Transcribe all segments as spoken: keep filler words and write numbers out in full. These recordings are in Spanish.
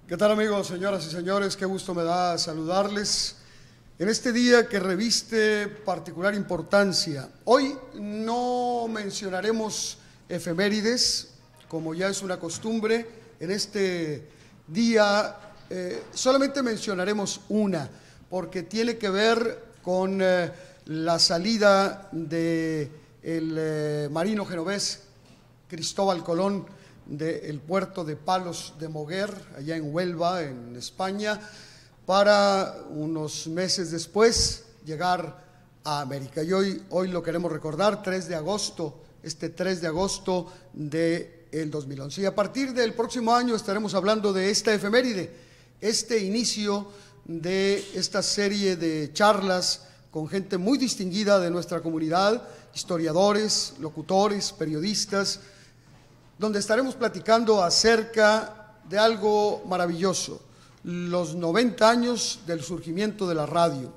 ¿Qué tal, amigos, señoras y señores? Qué gusto me da saludarles en este día que reviste particular importancia. Hoy no mencionaremos efemérides, como ya es una costumbre. En este día eh, solamente mencionaremos una, porque tiene que ver con eh, la salida del eh, marino genovés Cristóbal Colón del puerto de Palos de Moguer, allá en Huelva, en España, para unos meses después llegar a América. Y hoy, hoy lo queremos recordar, tres de agosto, este tres de agosto del dos mil once. Y a partir del próximo año estaremos hablando de esta efeméride, este inicio de esta serie de charlas con gente muy distinguida de nuestra comunidad, historiadores, locutores, periodistas, donde estaremos platicando acerca de algo maravilloso, los noventa años del surgimiento de la radio,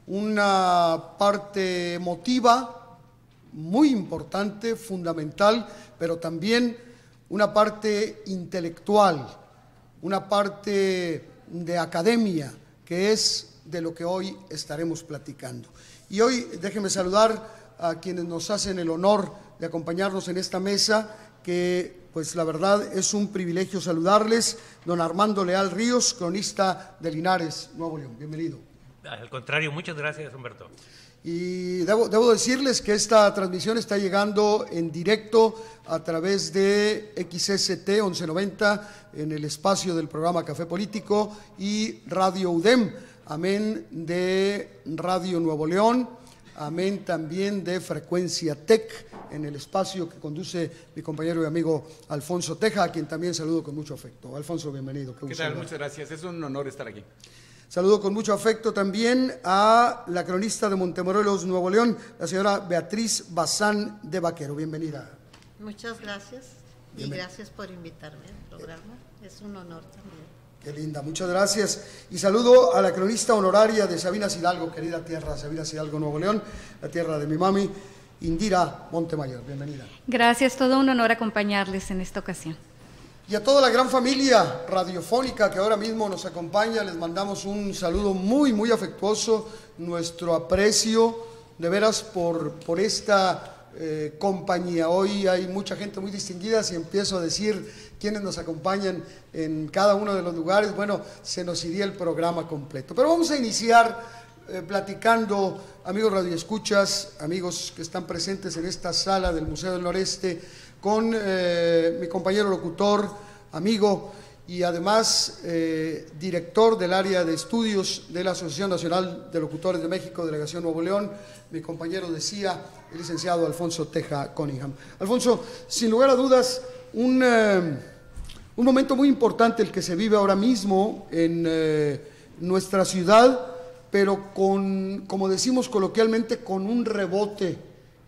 una parte emotiva muy importante, fundamental, pero también una parte intelectual, una parte de academia, que es de lo que hoy estaremos platicando. Y hoy déjenme saludar a quienes nos hacen el honor de acompañarnos en esta mesa, que pues la verdad es un privilegio saludarles. Don Armando Leal Ríos, cronista de Linares, Nuevo León, bienvenido. Al contrario, muchas gracias, Humberto. Y debo, debo decirles que esta transmisión está llegando en directo a través de X S T once noventa en el espacio del programa Café Político y Radio U D E M, amén de Radio Nuevo León, amén también de Frecuencia Tech, en el espacio que conduce mi compañero y amigo Alfonso Teja, a quien también saludo con mucho afecto. Alfonso, bienvenido. Qué, ¿Qué tal? Muchas gracias. Es un honor estar aquí. Saludo con mucho afecto también a la cronista de Montemorelos, Nuevo León, la señora Beatriz Bazán de Vaquero. Bienvenida. Muchas gracias y Bienven. gracias por invitarme al programa. Es un honor también. Qué linda, muchas gracias. Y saludo a la cronista honoraria de Sabinas Hidalgo, querida tierra, Sabinas Hidalgo, Nuevo León, la tierra de mi mami, Indira Montemayor. Bienvenida. Gracias, todo un honor acompañarles en esta ocasión. Y a toda la gran familia radiofónica que ahora mismo nos acompaña, les mandamos un saludo muy, muy afectuoso, nuestro aprecio de veras por, por esta eh, compañía. Hoy hay mucha gente muy distinguida, si empiezo a decir quiénes nos acompañan en cada uno de los lugares, bueno, se nos iría el programa completo. Pero vamos a iniciar eh, platicando, amigos radioescuchas, amigos que están presentes en esta sala del Museo del Noreste, con eh, mi compañero locutor, amigo y además eh, director del área de estudios de la Asociación Nacional de Locutores de México, Delegación Nuevo León, mi compañero de C I A, el licenciado Alfonso Teja Cunningham. Alfonso, sin lugar a dudas, un, eh, un momento muy importante el que se vive ahora mismo en eh, nuestra ciudad, pero con, como decimos coloquialmente, con un rebote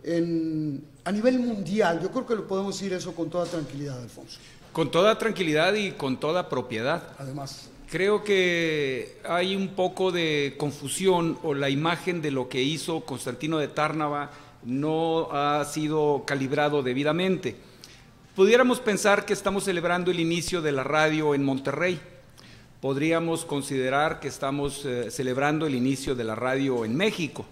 en, a nivel mundial. Yo creo que lo podemos decir eso con toda tranquilidad, Alfonso. Con toda tranquilidad y con toda propiedad. Además, creo que hay un poco de confusión, o la imagen de lo que hizo Constantino de Tárnava no ha sido calibrado debidamente. Pudiéramos pensar que estamos celebrando el inicio de la radio en Monterrey. Podríamos considerar que estamos eh, celebrando el inicio de la radio en México.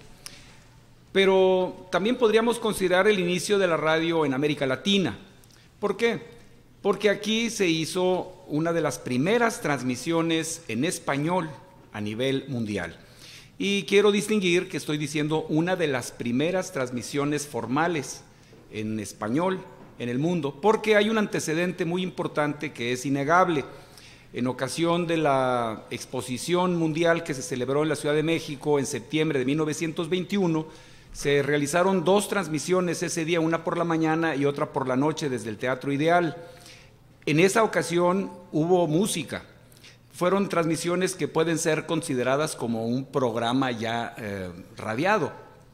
Pero también podríamos considerar el inicio de la radio en América Latina. ¿Por qué? Porque aquí se hizo una de las primeras transmisiones en español a nivel mundial. Y quiero distinguir que estoy diciendo una de las primeras transmisiones formales en español en el mundo, porque hay un antecedente muy importante que es innegable. En ocasión de la exposición mundial que se celebró en la Ciudad de México en septiembre de mil novecientos veintiuno, se realizaron dos transmisiones ese día, una por la mañana y otra por la noche desde el Teatro Ideal. En esa ocasión hubo música. Fueron transmisiones que pueden ser consideradas como un programa ya eh, radiado.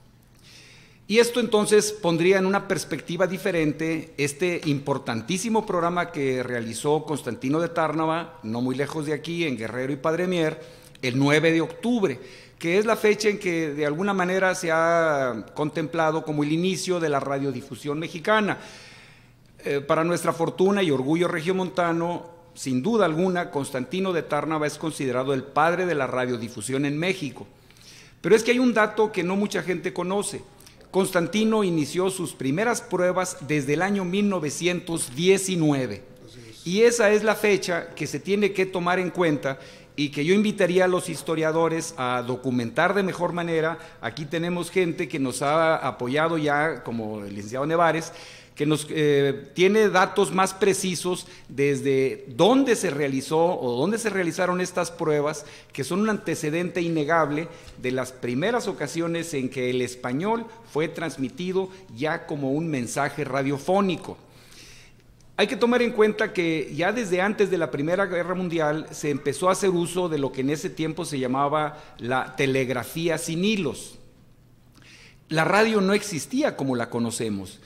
Y esto entonces pondría en una perspectiva diferente este importantísimo programa que realizó Constantino de Tárnava, no muy lejos de aquí, en Guerrero y Padre Mier, el nueve de octubre, que es la fecha en que de alguna manera se ha contemplado como el inicio de la radiodifusión mexicana. Eh, para nuestra fortuna y orgullo regiomontano, sin duda alguna, Constantino de Tárnava es considerado el padre de la radiodifusión en México. Pero es que hay un dato que no mucha gente conoce. Constantino inició sus primeras pruebas desde el año mil novecientos diecinueve. Y esa es la fecha que se tiene que tomar en cuenta y que yo invitaría a los historiadores a documentar de mejor manera. Aquí tenemos gente que nos ha apoyado ya, como el licenciado Nevares, que nos eh, tiene datos más precisos desde dónde se realizó o dónde se realizaron estas pruebas, que son un antecedente innegable de las primeras ocasiones en que el español fue transmitido ya como un mensaje radiofónico. Hay que tomar en cuenta que ya desde antes de la Primera Guerra Mundial se empezó a hacer uso de lo que en ese tiempo se llamaba la telegrafía sin hilos. La radio no existía como la conocemos.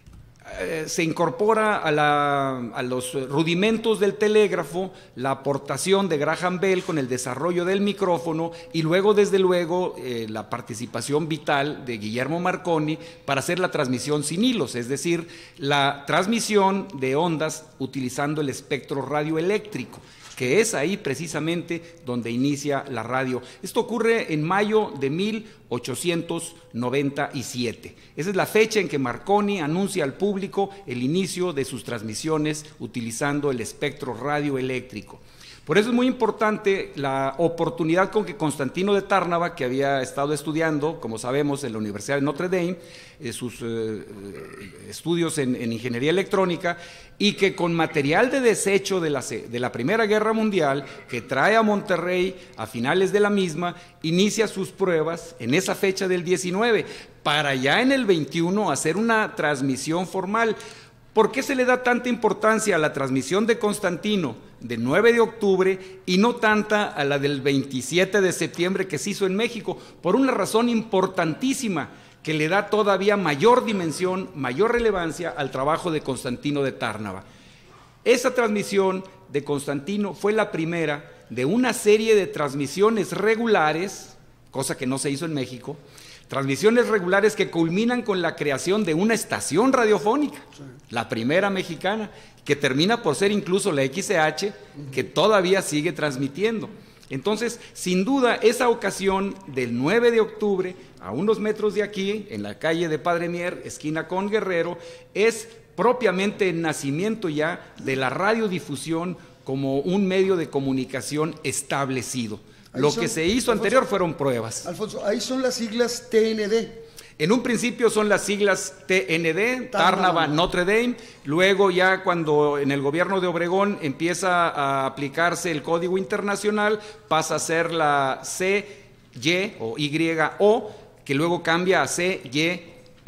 Eh, se incorpora a, la, a los rudimentos del telégrafo la aportación de Graham Bell con el desarrollo del micrófono y luego, desde luego, eh, la participación vital de Guillermo Marconi para hacer la transmisión sin hilos, es decir, la transmisión de ondas utilizando el espectro radioeléctrico, que es ahí precisamente donde inicia la radio. Esto ocurre en mayo de mil ochocientos noventa y siete. Esa es la fecha en que Marconi anuncia al público el inicio de sus transmisiones utilizando el espectro radioeléctrico. Por eso es muy importante la oportunidad con que Constantino de Tárnava, que había estado estudiando, como sabemos, en la Universidad de Notre Dame, eh, sus eh, estudios en, en ingeniería electrónica, y que con material de desecho de la, de la Primera Guerra Mundial, que trae a Monterrey a finales de la misma, inicia sus pruebas en esa fecha del diecinueve, para ya en el veintiuno hacer una transmisión formal. ¿Por qué se le da tanta importancia a la transmisión de Constantino del nueve de octubre y no tanta a la del veintisiete de septiembre que se hizo en México? Por una razón importantísima que le da todavía mayor dimensión, mayor relevancia al trabajo de Constantino de Tárnava. Esa transmisión de Constantino fue la primera de una serie de transmisiones regulares, cosa que no se hizo en México, transmisiones regulares que culminan con la creación de una estación radiofónica, sí, la primera mexicana, que termina por ser incluso la X C H, uh-huh, que todavía sigue transmitiendo. Entonces, sin duda, esa ocasión del nueve de octubre, a unos metros de aquí, en la calle de Padre Mier, esquina con Guerrero, es propiamente el nacimiento ya de la radiodifusión como un medio de comunicación establecido. Ahí Lo son, que se hizo Alfonso, anterior fueron pruebas. Alfonso, ahí son las siglas T N D. En un principio son las siglas T N D, Tárnava, Notre Dame. Luego ya cuando en el gobierno de Obregón empieza a aplicarse el código internacional, pasa a ser la C Y o Y O, que luego cambia a C Y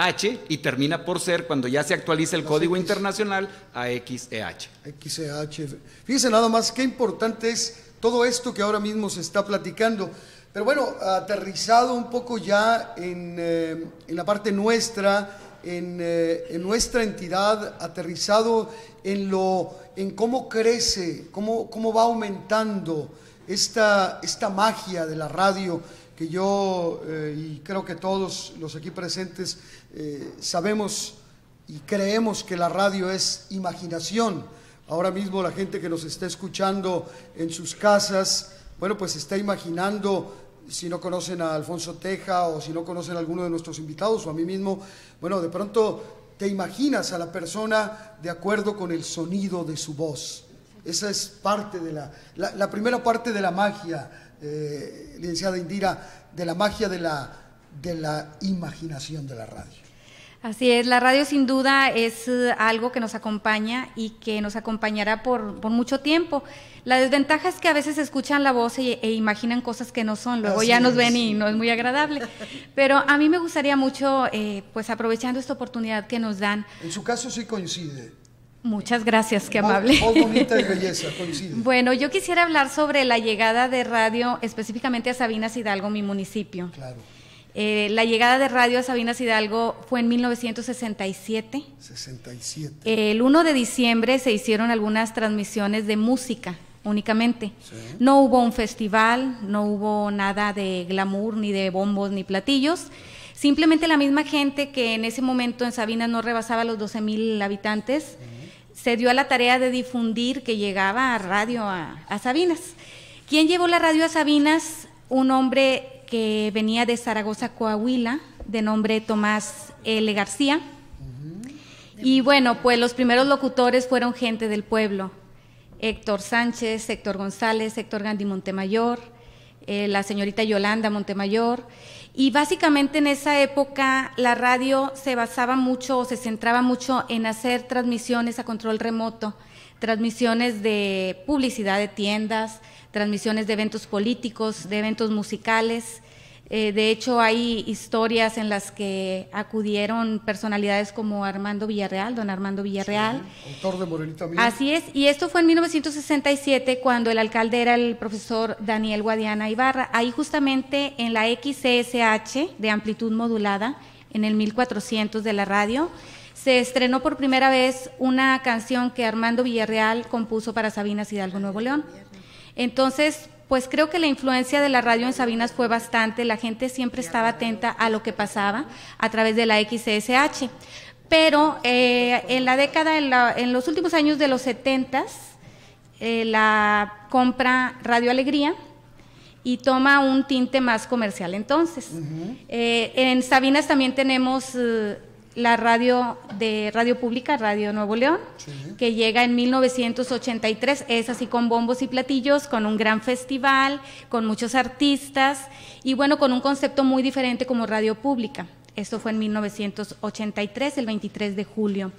H y termina por ser, cuando ya se actualiza el las código X. internacional, a X E H. X E H. Fíjense nada más qué importante es todo esto que ahora mismo se está platicando. Pero bueno, aterrizado un poco ya en, eh, en la parte nuestra, en, eh, en nuestra entidad, aterrizado en, lo, en cómo crece, cómo, cómo va aumentando esta, esta magia de la radio, que yo eh, y creo que todos los aquí presentes eh, sabemos y creemos que la radio es imaginación. Ahora mismo la gente que nos está escuchando en sus casas, bueno, pues está imaginando, si no conocen a Alfonso Teja o si no conocen a alguno de nuestros invitados o a mí mismo, bueno, de pronto te imaginas a la persona de acuerdo con el sonido de su voz. Esa es parte de la, la, la primera parte de la magia, eh, licenciada Indira, de la magia de la, de la imaginación de la radio. Así es, la radio sin duda es algo que nos acompaña y que nos acompañará por, por mucho tiempo. La desventaja es que a veces escuchan la voz e, e imaginan cosas que no son, luego Así ya nos es. ven y no es muy agradable. Pero a mí me gustaría mucho, eh, pues aprovechando esta oportunidad que nos dan. En su caso sí coincide. Muchas gracias, qué amable. Voz bonita y belleza, coincide. Bueno, yo quisiera hablar sobre la llegada de radio específicamente a Sabinas Hidalgo, mi municipio. Claro. Eh, la llegada de radio a Sabinas Hidalgo fue en mil novecientos sesenta y siete. sesenta y siete. El uno de diciembre se hicieron algunas transmisiones de música únicamente. Sí. No hubo un festival, no hubo nada de glamour, ni de bombos, ni platillos. Simplemente la misma gente que en ese momento en Sabinas no rebasaba los doce mil habitantes, uh-huh, se dio a la tarea de difundir que llegaba a radio a, a Sabinas. ¿Quién llevó la radio a Sabinas? Un hombre que venía de Zaragoza, Coahuila, de nombre Tomás L. García. Uh-huh. Y bueno, pues los primeros locutores fueron gente del pueblo. Héctor Sánchez, Héctor González, Héctor Gandhi Montemayor, eh, la señorita Yolanda Montemayor. Y básicamente en esa época la radio se basaba mucho o se centraba mucho en hacer transmisiones a control remoto, transmisiones de publicidad de tiendas, transmisiones de eventos políticos, de eventos musicales. Eh, de hecho, hay historias en las que acudieron personalidades como Armando Villarreal, don Armando Villarreal. Sí, autor de Morenita Mía. Así es, y esto fue en mil novecientos sesenta y siete, cuando el alcalde era el profesor Daniel Guadiana Ibarra. Ahí justamente en la X C S H de amplitud modulada, en el mil cuatrocientos de la radio, se estrenó por primera vez una canción que Armando Villarreal compuso para Sabinas Hidalgo, Nuevo León. Entonces, pues creo que la influencia de la radio en Sabinas fue bastante, la gente siempre estaba atenta a lo que pasaba a través de la X C S H, pero eh, en la década, en, la, en los últimos años de los setentas, eh, la compra Radio Alegría y toma un tinte más comercial. Entonces, uh-huh. eh, en Sabinas también tenemos eh, la radio de Radio Pública, Radio Nuevo León, sí. que llega en mil novecientos ochenta y tres, es así con bombos y platillos, con un gran festival, con muchos artistas y bueno, con un concepto muy diferente como Radio Pública. Esto fue en mil novecientos ochenta y tres, el veintitrés de julio.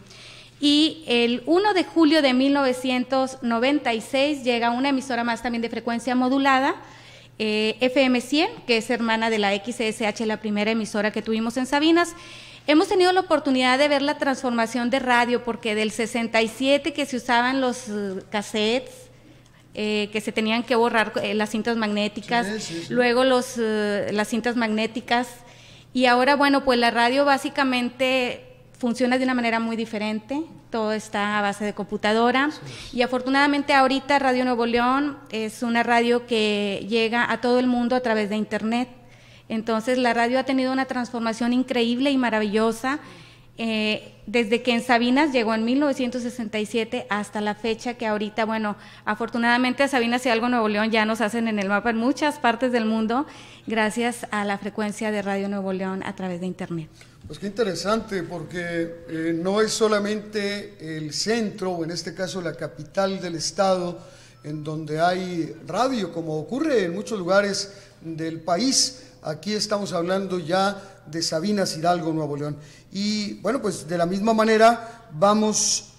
Y el primero de julio de mil novecientos noventa y seis llega una emisora más también de frecuencia modulada, eh, F M cien, que es hermana de la X C S H, la primera emisora que tuvimos en Sabinas. Hemos tenido la oportunidad de ver la transformación de radio, porque del sesenta y siete que se usaban los uh, cassettes, eh, que se tenían que borrar eh, las cintas magnéticas, sí, sí, sí. luego los, uh, las cintas magnéticas, y ahora, bueno, pues la radio básicamente funciona de una manera muy diferente, todo está a base de computadora, sí. y afortunadamente ahorita Radio Nuevo León es una radio que llega a todo el mundo a través de Internet. Entonces la radio ha tenido una transformación increíble y maravillosa eh, desde que en Sabinas llegó en mil novecientos sesenta y siete hasta la fecha que ahorita, bueno, afortunadamente a Sabinas Hidalgo, Nuevo León ya nos hacen en el mapa en muchas partes del mundo gracias a la frecuencia de Radio Nuevo León a través de Internet. Pues qué interesante, porque eh, no es solamente el centro, o en este caso la capital del estado, en donde hay radio, como ocurre en muchos lugares del país. Aquí estamos hablando ya de Sabinas Hidalgo, Nuevo León. Y bueno, pues de la misma manera vamos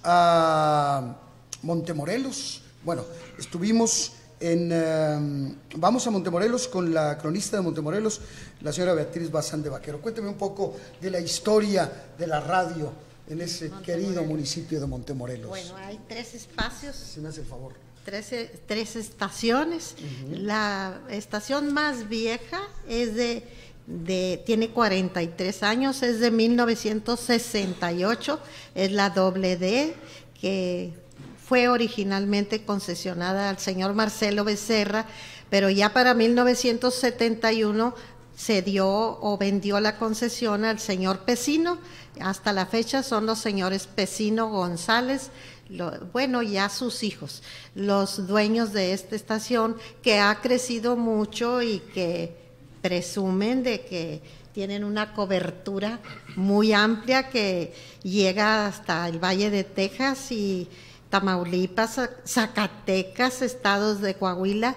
a Montemorelos. Bueno, estuvimos en... Eh, vamos a Montemorelos con la cronista de Montemorelos, la señora Beatriz Bazán de Vaquero. Cuénteme un poco de la historia de la radio en ese querido municipio de Montemorelos. Bueno, hay tres espacios. Si me hace el favor. Tres, tres estaciones. Uh-huh. La estación más vieja es de, de, tiene cuarenta y tres años, es de mil novecientos sesenta y ocho, es la doble D, que fue originalmente concesionada al señor Marcelo Becerra, pero ya para mil novecientos setenta y uno se dio o vendió la concesión al señor Pesino. Hasta la fecha son los señores Pesino, González, Lo, bueno, ya sus hijos, los dueños de esta estación, que ha crecido mucho y que presumen de que tienen una cobertura muy amplia que llega hasta el Valle de Texas y Tamaulipas, Zacatecas, estados de Coahuila,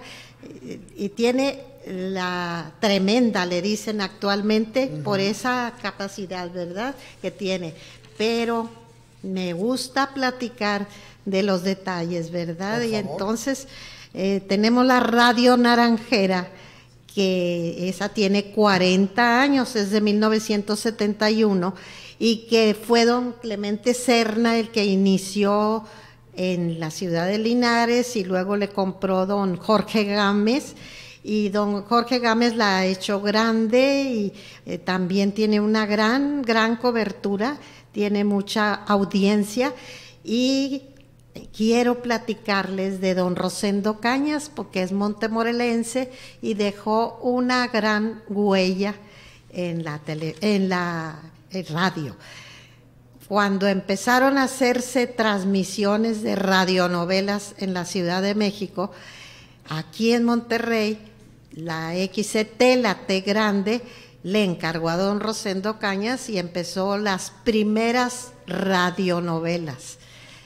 y tiene la tremenda, le dicen actualmente, uh-huh. por esa capacidad, ¿verdad?, que tiene, pero me gusta platicar de los detalles, ¿verdad? Y entonces eh, tenemos la Radio Naranjera, que esa tiene cuarenta años, es de mil novecientos setenta y uno, y que fue don Clemente Serna el que inició en la ciudad de Linares, y luego le compró don Jorge Gámez, y don Jorge Gámez la ha hecho grande, y eh, también tiene una gran, gran cobertura, tiene mucha audiencia, y quiero platicarles de don Rosendo Cañas, porque es montemorelense y dejó una gran huella en la, tele, en la en radio. cuando empezaron a hacerse transmisiones de radionovelas en la Ciudad de México, aquí en Monterrey, la X C T, la T grande, le encargó a don Rosendo Cañas y empezó las primeras radionovelas.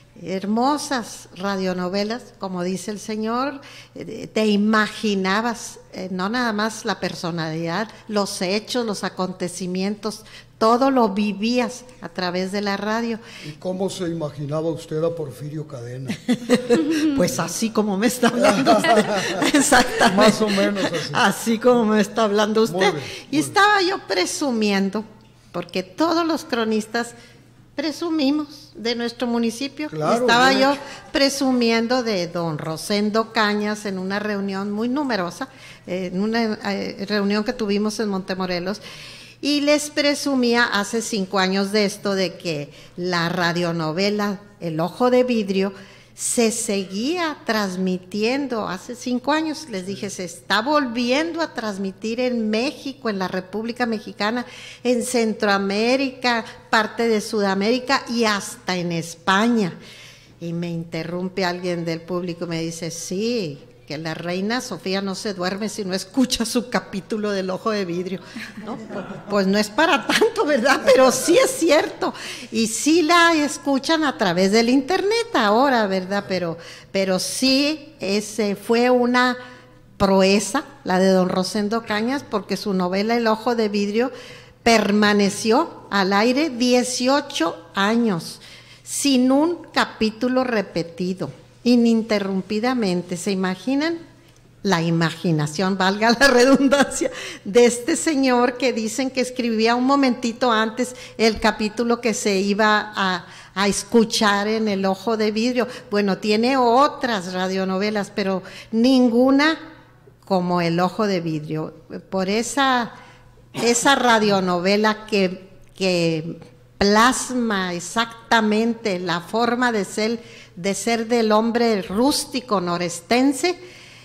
Hermosas radionovelas, como dice el señor, te imaginabas, eh, no nada más la personalidad, los hechos, los acontecimientos, todo lo vivías a través de la radio. ¿Y cómo se imaginaba usted a Porfirio Cadena? Pues así como me está hablando usted. Exactamente. Más o menos así. Así como me está hablando usted. Muy bien, y muy estaba yo presumiendo, porque todos los cronistas presumimos de nuestro municipio. Claro, estaba bien yo hecho. presumiendo de don Rosendo Cañas en una reunión muy numerosa, eh, en una eh, reunión que tuvimos en Montemorelos, y les presumía hace cinco años de esto, de que la radionovela El Ojo de Vidrio se seguía transmitiendo. Hace cinco años les dije, se está volviendo a transmitir en México, en la República Mexicana, en Centroamérica, parte de Sudamérica y hasta en España. Y me interrumpe alguien del público y me dice, sí, que la reina Sofía no se duerme si no escucha su capítulo del Ojo de Vidrio. ¿No? Pues, pues no es para tanto, ¿verdad? Pero sí es cierto. Y sí la escuchan a través del internet ahora, ¿verdad? Pero, pero sí ese fue una proeza, la de don Rosendo Cañas, porque su novela El Ojo de Vidrio permaneció al aire dieciocho años, sin un capítulo repetido, ininterrumpidamente. ¿Se imaginan? La imaginación, valga la redundancia, de este señor que dicen que escribía un momentito antes el capítulo que se iba a, a escuchar en El Ojo de Vidrio. Bueno, tiene otras radionovelas, pero ninguna como El Ojo de Vidrio. Por esa, esa radionovela que, que plasma exactamente la forma de ser, de ser del hombre rústico norestense,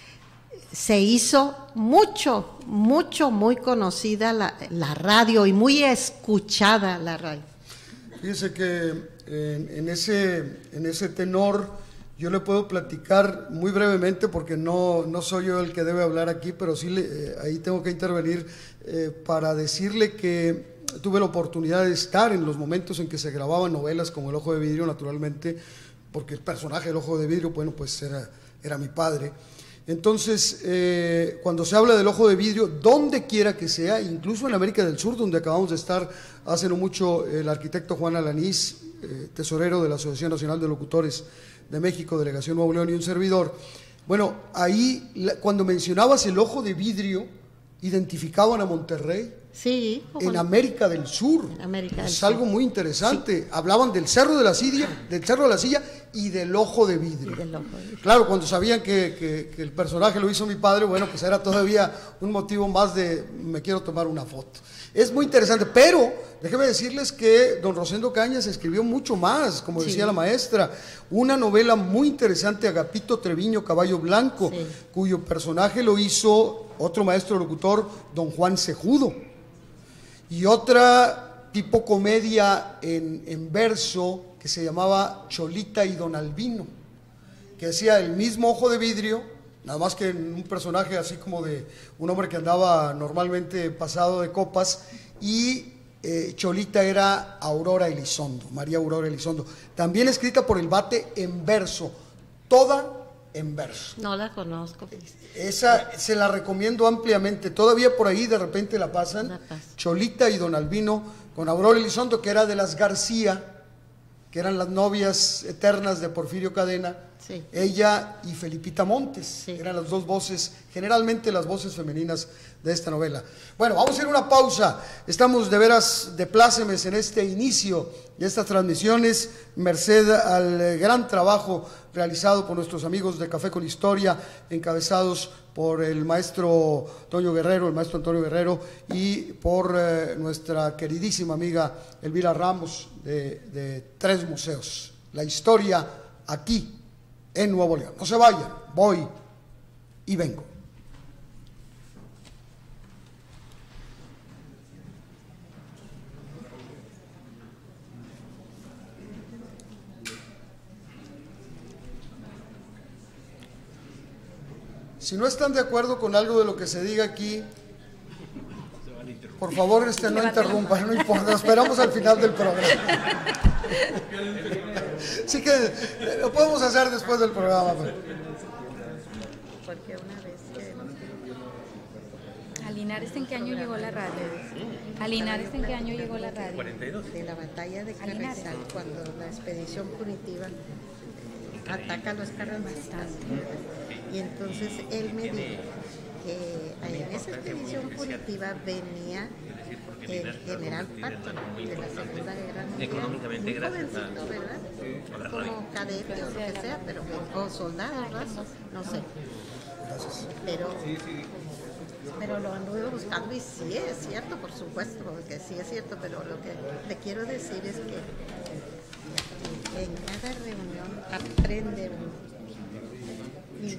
se hizo mucho, mucho, muy conocida la, la radio y muy escuchada la radio. Fíjese que en, en, ese, en ese tenor yo le puedo platicar muy brevemente, porque no, no soy yo el que debe hablar aquí, pero sí le, eh, ahí tengo que intervenir eh, para decirle que tuve la oportunidad de estar en los momentos en que se grababan novelas como El Ojo de Vidrio, naturalmente, porque el personaje del Ojo de Vidrio, bueno, pues era, era mi padre. Entonces, eh, cuando se habla del Ojo de Vidrio, donde quiera que sea, incluso en América del Sur, donde acabamos de estar hace no mucho, el arquitecto Juan Alanís, eh, tesorero de la Asociación Nacional de Locutores de México, Delegación Nuevo León, y un servidor, bueno, ahí la, cuando mencionabas el Ojo de Vidrio, identificaban a Monterrey. Sí, en América del Sur. En América del es Sur. algo muy interesante. Sí. Hablaban del Cerro de la Silla, del Cerro de la Silla y del Ojo de Vidrio. Del Ojo de Vidrio. Claro, cuando sabían que, que, que el personaje lo hizo mi padre, bueno, pues era todavía un motivo más de me quiero tomar una foto. Es muy interesante, pero déjenme decirles que don Rosendo Cañas escribió mucho más, como Sí. decía la maestra, una novela muy interesante, Agapito Treviño Caballo Blanco, Sí. cuyo personaje lo hizo otro maestro locutor, don Juan Cejudo. Y otra tipo comedia en, en verso que se llamaba Cholita y Don Albino, que hacía el mismo Ojo de Vidrio, nada más que en un personaje así como de un hombre que andaba normalmente pasado de copas, y eh, Cholita era Aurora Elizondo, María Aurora Elizondo, también escrita por el Bate en verso, toda en verso. No la conozco. Esa se la recomiendo ampliamente. Todavía por ahí de repente la pasan. La pasan. Cholita y Don Albino, con Aurora Elizondo, que era de las García, que eran las novias eternas de Porfirio Cadena. Sí. Ella y Felipita Montes, Sí. eran las dos voces, generalmente las voces femeninas de esta novela. Bueno, vamos a ir a una pausa. Estamos de veras de plácemes en este inicio de estas transmisiones, merced al eh, gran trabajo realizado por nuestros amigos de Café con Historia, encabezados por el maestro Toño Guerrero, el maestro Antonio Guerrero, y por eh, nuestra queridísima amiga Elvira Ramos de, de Tres Museos. La historia aquí en Nuevo León. No se vayan, voy y vengo. Si no están de acuerdo con algo de lo que se diga aquí, por favor, este, no interrumpan, no importa, esperamos al final del programa. Así que eh, lo podemos hacer después del programa. Pues. Porque una vez que... ¿A Linares en qué año llegó la radio? ¿A Linares en qué año llegó la radio? cuarenta y dos. De la batalla de Carrizal, cuando la expedición punitiva ataca a los carrancistas. Y entonces él me dijo que en esa expedición punitiva venía el general Patton de la Segunda Guerra Mundial. Económicamente, muy gracias jovencito, a- ¿verdad? a la Como radio. cadete o lo que sea, pero o soldado, raso, no sé. Pero, pero lo anduve buscando y sí es cierto, por supuesto, porque sí es cierto, pero lo que te quiero decir es que en cada reunión aprende uno. Y,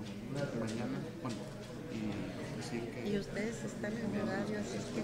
y ustedes están en el radio, así es que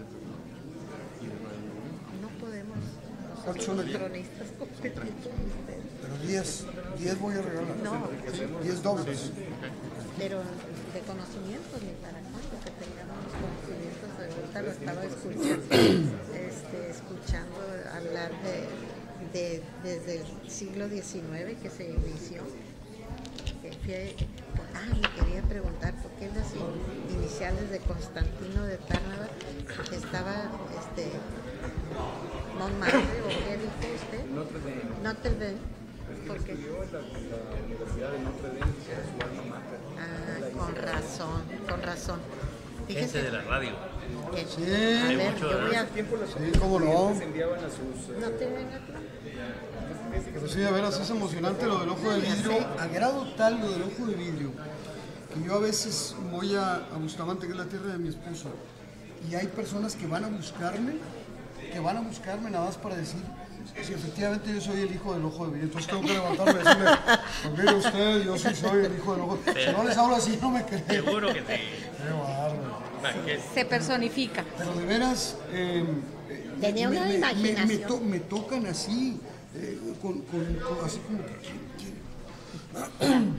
no podemos ¿Cuántos son nosotros aquí? cronistas competir con ustedes. Pero diez, diez voy a regalar. No, diez dobles. pero de conocimientos ni para cuánto que tengamos conocimientos. Ahorita lo estaba escuchando, este, escuchando hablar de, de desde el siglo diecinueve que se inició. Que fue, ah, le quería preguntar por qué las in- iniciales de Constantino de Tárnava estaba este Montmartre, o qué dijo usted? Notre Dame. Notre Dame. Porque Estudió en la, en la Universidad de Notre Dame, que era su alma mater. ah, con razón, con razón. Gente de la radio. que- Sí. a Hay ver, mucho- yo voy a... Tiempo las Sí, cómo no. corrientes enviaban a sus... eh, No te vengas. Pero sí, de veras es emocionante lo del ojo de vidrio, a grado tal lo del ojo de vidrio, que yo a veces voy a, a Bustamante, que es la tierra de mi esposo, y hay personas que van a buscarme, que van a buscarme nada más para decir si efectivamente yo soy el hijo del ojo de vidrio. Entonces tengo que levantarme y decirle, pues mire usted, yo sí soy el hijo del ojo de vidrio. Si no les hablo así, no me creen. Seguro que sí. Qué bárbaro. Va, que- Se personifica. Pero de veras, eh, eh, Tenía me, una me- me- imaginación. me to- me tocan así, eh, con, con- con- así como que ¿quién, quién?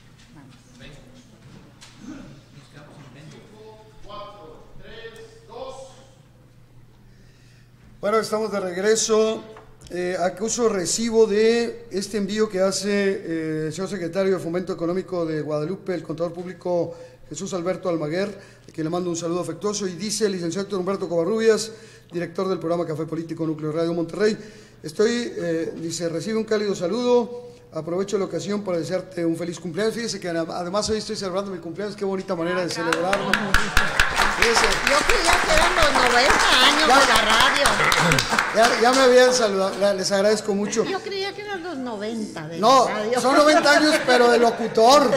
Bueno, estamos de regreso. Eh, acuso recibo de este envío que hace eh, el señor secretario de Fomento Económico de Guadalupe, el contador público Jesús Alberto Almaguer, a quien le mando un saludo afectuoso, y dice el licenciado Héctor Humberto Covarrubias, director del programa Café Político Núcleo Radio Monterrey. Estoy, eh, dice, recibe un cálido saludo, aprovecho la ocasión para desearte un feliz cumpleaños. Fíjese que además hoy estoy celebrando mi cumpleaños, qué bonita manera de celebrarlo. Fíjese. Yo creía que eran los noventa años de la radio. Ya, ya me habían saludado, les agradezco mucho. Yo creía que eran los noventa de No, la radio. son noventa años, pero de locutor.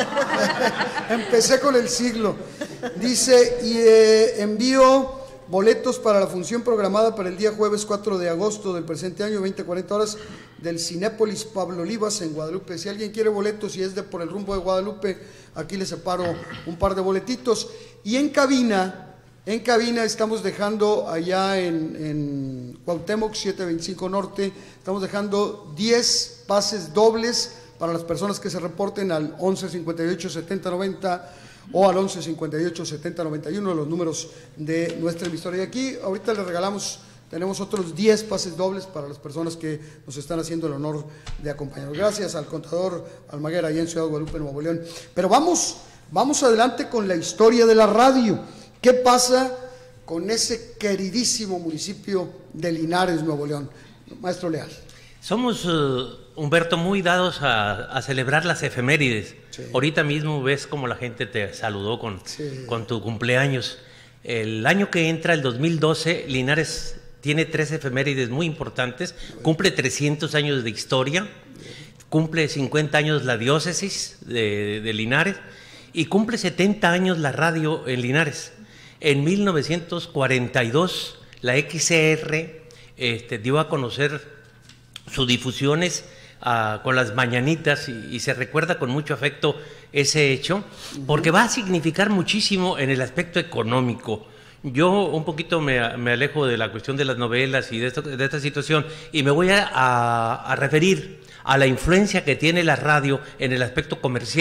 Empecé con el siglo. Dice, y eh, envío boletos para la función programada para el día jueves cuatro de agosto del presente año, veinte a cuarenta horas, del Cinépolis Pablo Olivas en Guadalupe. Si alguien quiere boletos y es de por el rumbo de Guadalupe, aquí les separo un par de boletitos. Y en cabina... En cabina estamos dejando allá en, en Cuauhtémoc setecientos veinticinco Norte, estamos dejando diez pases dobles para las personas que se reporten al once cincuenta y ocho setenta noventa o al once cincuenta y ocho setenta noventa y uno, los números de nuestra emisora. Y aquí ahorita les regalamos, tenemos otros diez pases dobles para las personas que nos están haciendo el honor de acompañarnos. Gracias al contador Almaguer allá en Ciudad de Guadalupe, Nuevo León. Pero vamos, vamos adelante con la historia de la radio. ¿Qué pasa con ese queridísimo municipio de Linares, Nuevo León? Maestro Leal. Somos, uh, Humberto, muy dados a, a celebrar las efemérides. Sí. Ahorita mismo ves cómo la gente te saludó con, Sí. con tu cumpleaños. El año que entra, el dos mil doce, Linares tiene tres efemérides muy importantes. Cumple trescientos años de historia, cumple cincuenta años la diócesis de, de Linares y cumple setenta años la radio en Linares. En mil novecientos cuarenta y dos, la X C R este, dio a conocer sus difusiones uh, con las mañanitas y, y se recuerda con mucho afecto ese hecho, porque va a significar muchísimo en el aspecto económico. Yo un poquito me, me alejo de la cuestión de las novelas y de, esto, de esta situación y me voy a, a, a referir a la influencia que tiene la radio en el aspecto comercial.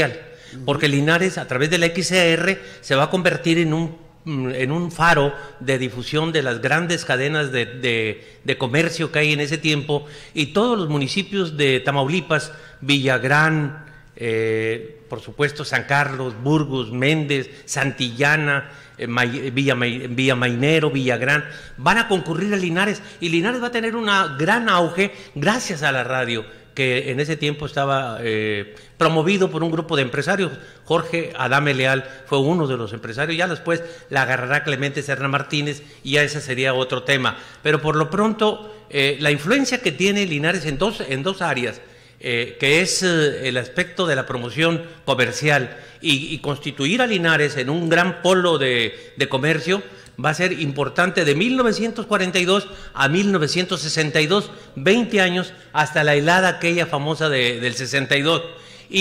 porque Linares, a través de la X C R, se va a convertir en un en un faro de difusión de las grandes cadenas de, de, de comercio que hay en ese tiempo, y todos los municipios de Tamaulipas, Villagrán, eh, por supuesto San Carlos, Burgos, Méndez, Santillana, eh, May, Villa, May, Villa Mainero, Villagrán, van a concurrir a Linares, y Linares va a tener un gran auge gracias a la radio, que en ese tiempo estaba eh, promovido por un grupo de empresarios. Jorge Adame Leal fue uno de los empresarios, ya después la agarrará Clemente Serna Martínez, y ya ese sería otro tema. Pero por lo pronto, eh, la influencia que tiene Linares en dos, en dos áreas, eh, que es eh, el aspecto de la promoción comercial y, y constituir a Linares en un gran polo de, de comercio, va a ser importante de mil novecientos cuarenta y dos a mil novecientos sesenta y dos, veinte años, hasta la helada aquella famosa de, del sesenta y dos.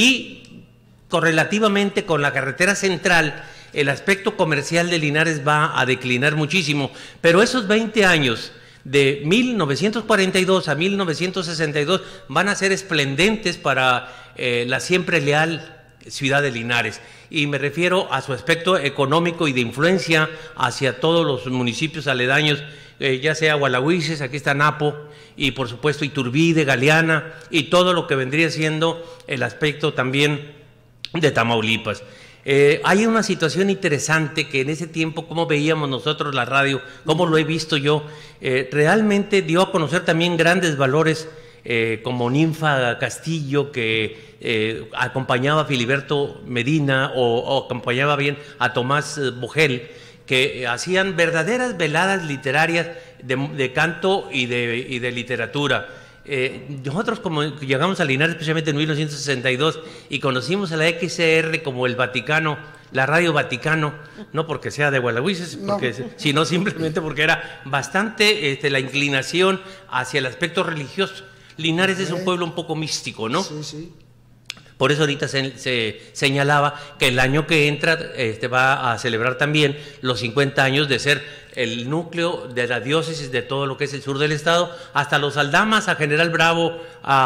Y correlativamente con la carretera central, el aspecto comercial de Linares va a declinar muchísimo, pero esos veinte años, de mil novecientos cuarenta y dos a mil novecientos sesenta y dos, van a ser esplendentes para eh, la siempre leal ciudad de Linares, y me refiero a su aspecto económico y de influencia hacia todos los municipios aledaños, eh, ya sea Gualahuises, aquí está Napo, y por supuesto Iturbide, Galeana, y todo lo que vendría siendo el aspecto también de Tamaulipas. Eh, hay una situación interesante que en ese tiempo, como veíamos nosotros la radio, como lo he visto yo, eh, realmente dio a conocer también grandes valores, eh, como Ninfa Castillo, que eh, acompañaba a Filiberto Medina, o, o acompañaba bien a Tomás Bogel, que eh, hacían verdaderas veladas literarias de, de canto y de, y de literatura. Eh, nosotros, como llegamos a Linares especialmente en mil novecientos sesenta y dos, y conocimos a la X C R como el Vaticano, la Radio Vaticano, no porque sea de Gualahuises, porque, no. sino simplemente porque era bastante este, la inclinación hacia el aspecto religioso. Linares okay. es un pueblo un poco místico, ¿no? Sí, sí. Por eso ahorita se, se señalaba que el año que entra este, va a celebrar también los cincuenta años de ser el núcleo de la diócesis de todo lo que es el sur del estado, hasta los Aldamas, a General Bravo,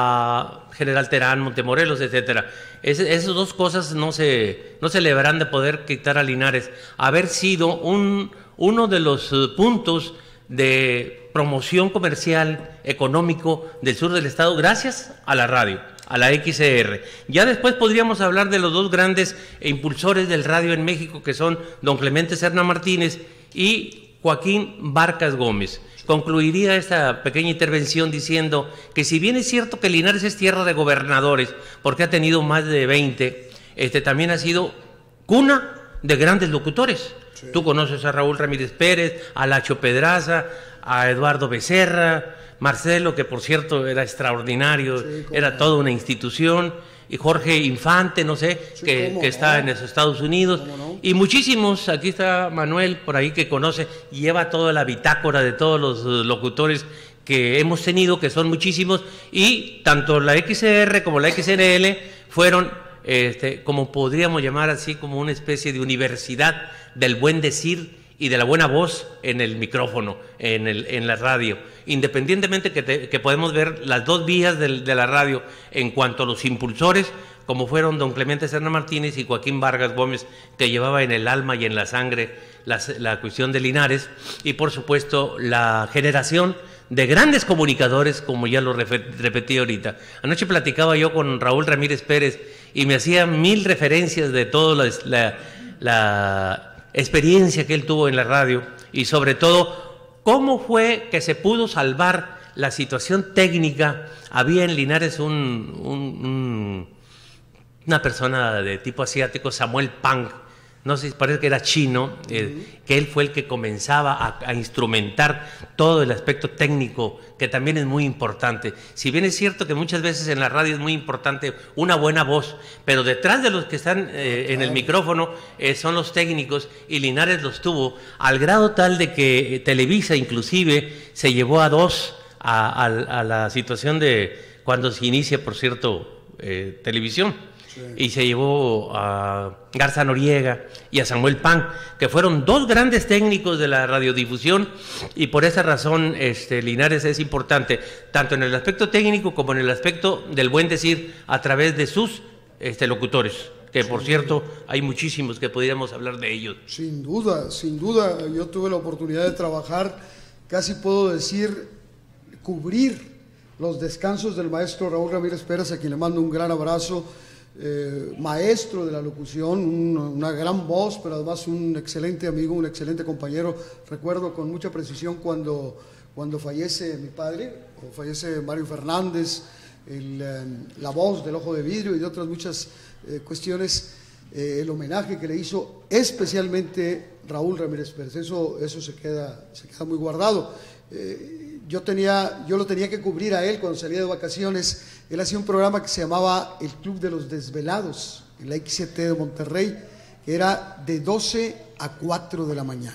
a General Terán, Montemorelos, etcétera. Es, esas dos cosas no se, no se le verán de poder quitar a Linares, haber sido un, uno de los puntos de promoción comercial, económico del sur del estado, gracias a la radio, a la X C R. Ya después podríamos hablar de los dos grandes impulsores del radio en México, que son don Clemente Serna Martínez y Joaquín Barcas Gómez. Concluiría esta pequeña intervención diciendo que si bien es cierto que Linares es tierra de gobernadores, porque ha tenido más de veinte, este, también ha sido cuna de grandes locutores. Sí. Tú conoces a Raúl Ramírez Pérez, a Lacho Pedraza, a Eduardo Becerra, Marcelo, que por cierto era extraordinario, sí, era toda una institución, y Jorge Infante, no sé, sí, que, que está no. en los Estados Unidos, no? y muchísimos, aquí está Manuel por ahí que conoce, lleva toda la bitácora de todos los locutores que hemos tenido, que son muchísimos, y tanto la X C R como la X N L fueron, este, como podríamos llamar así, como una especie de universidad del buen decir y de la buena voz en el micrófono, en, el, en la radio. Independientemente que, te, que podemos ver las dos vías de, de la radio en cuanto a los impulsores, como fueron don Clemente Serna Martínez y Joaquín Vargas Gómez, que llevaba en el alma y en la sangre la, la cuestión de Linares, y por supuesto la generación de grandes comunicadores, como ya lo repetí ahorita. Anoche platicaba yo con Raúl Ramírez Pérez y me hacía mil referencias de toda la, la, la experiencia que él tuvo en la radio, y sobre todo cómo fue que se pudo salvar la situación técnica. Había en Linares un, un, un, una persona de tipo asiático, Samuel Pang, no sé, parece que era chino, eh, uh-huh. que él fue el que comenzaba a, a instrumentar todo el aspecto técnico, que también es muy importante. Si bien es cierto que muchas veces en la radio es muy importante una buena voz, pero detrás de los que están eh, en el micrófono eh, son los técnicos, y Linares los tuvo, al grado tal de que eh, Televisa inclusive se llevó a dos a, a, a la situación de cuando se inicia, por cierto, eh, televisión. Sí. Y se llevó a Garza Noriega y a Samuel Pang, que fueron dos grandes técnicos de la radiodifusión, y por esa razón este, Linares es importante, tanto en el aspecto técnico como en el aspecto del buen decir, a través de sus este, locutores. que por cierto hay muchísimos que podríamos hablar de ellos. Sin duda, sin duda, yo tuve la oportunidad de trabajar, casi puedo decir, cubrir los descansos del maestro Raúl Ramírez Pérez, a quien le mando un gran abrazo, eh, maestro de la locución, un, una gran voz, pero además un excelente amigo, un excelente compañero. Recuerdo con mucha precisión cuando, cuando fallece mi padre, o fallece Mario Fernández, el, eh, la voz del Ojo de Vidrio y de otras muchas eh, cuestiones, eh, el homenaje que le hizo especialmente Raúl Ramírez Pérez. Eso, eso se, queda, se queda muy guardado. Eh, Yo, tenía, yo lo tenía que cubrir a él cuando salía de vacaciones. Él hacía un programa que se llamaba El Club de los Desvelados, en la X siete de Monterrey, que era de doce a cuatro de la mañana.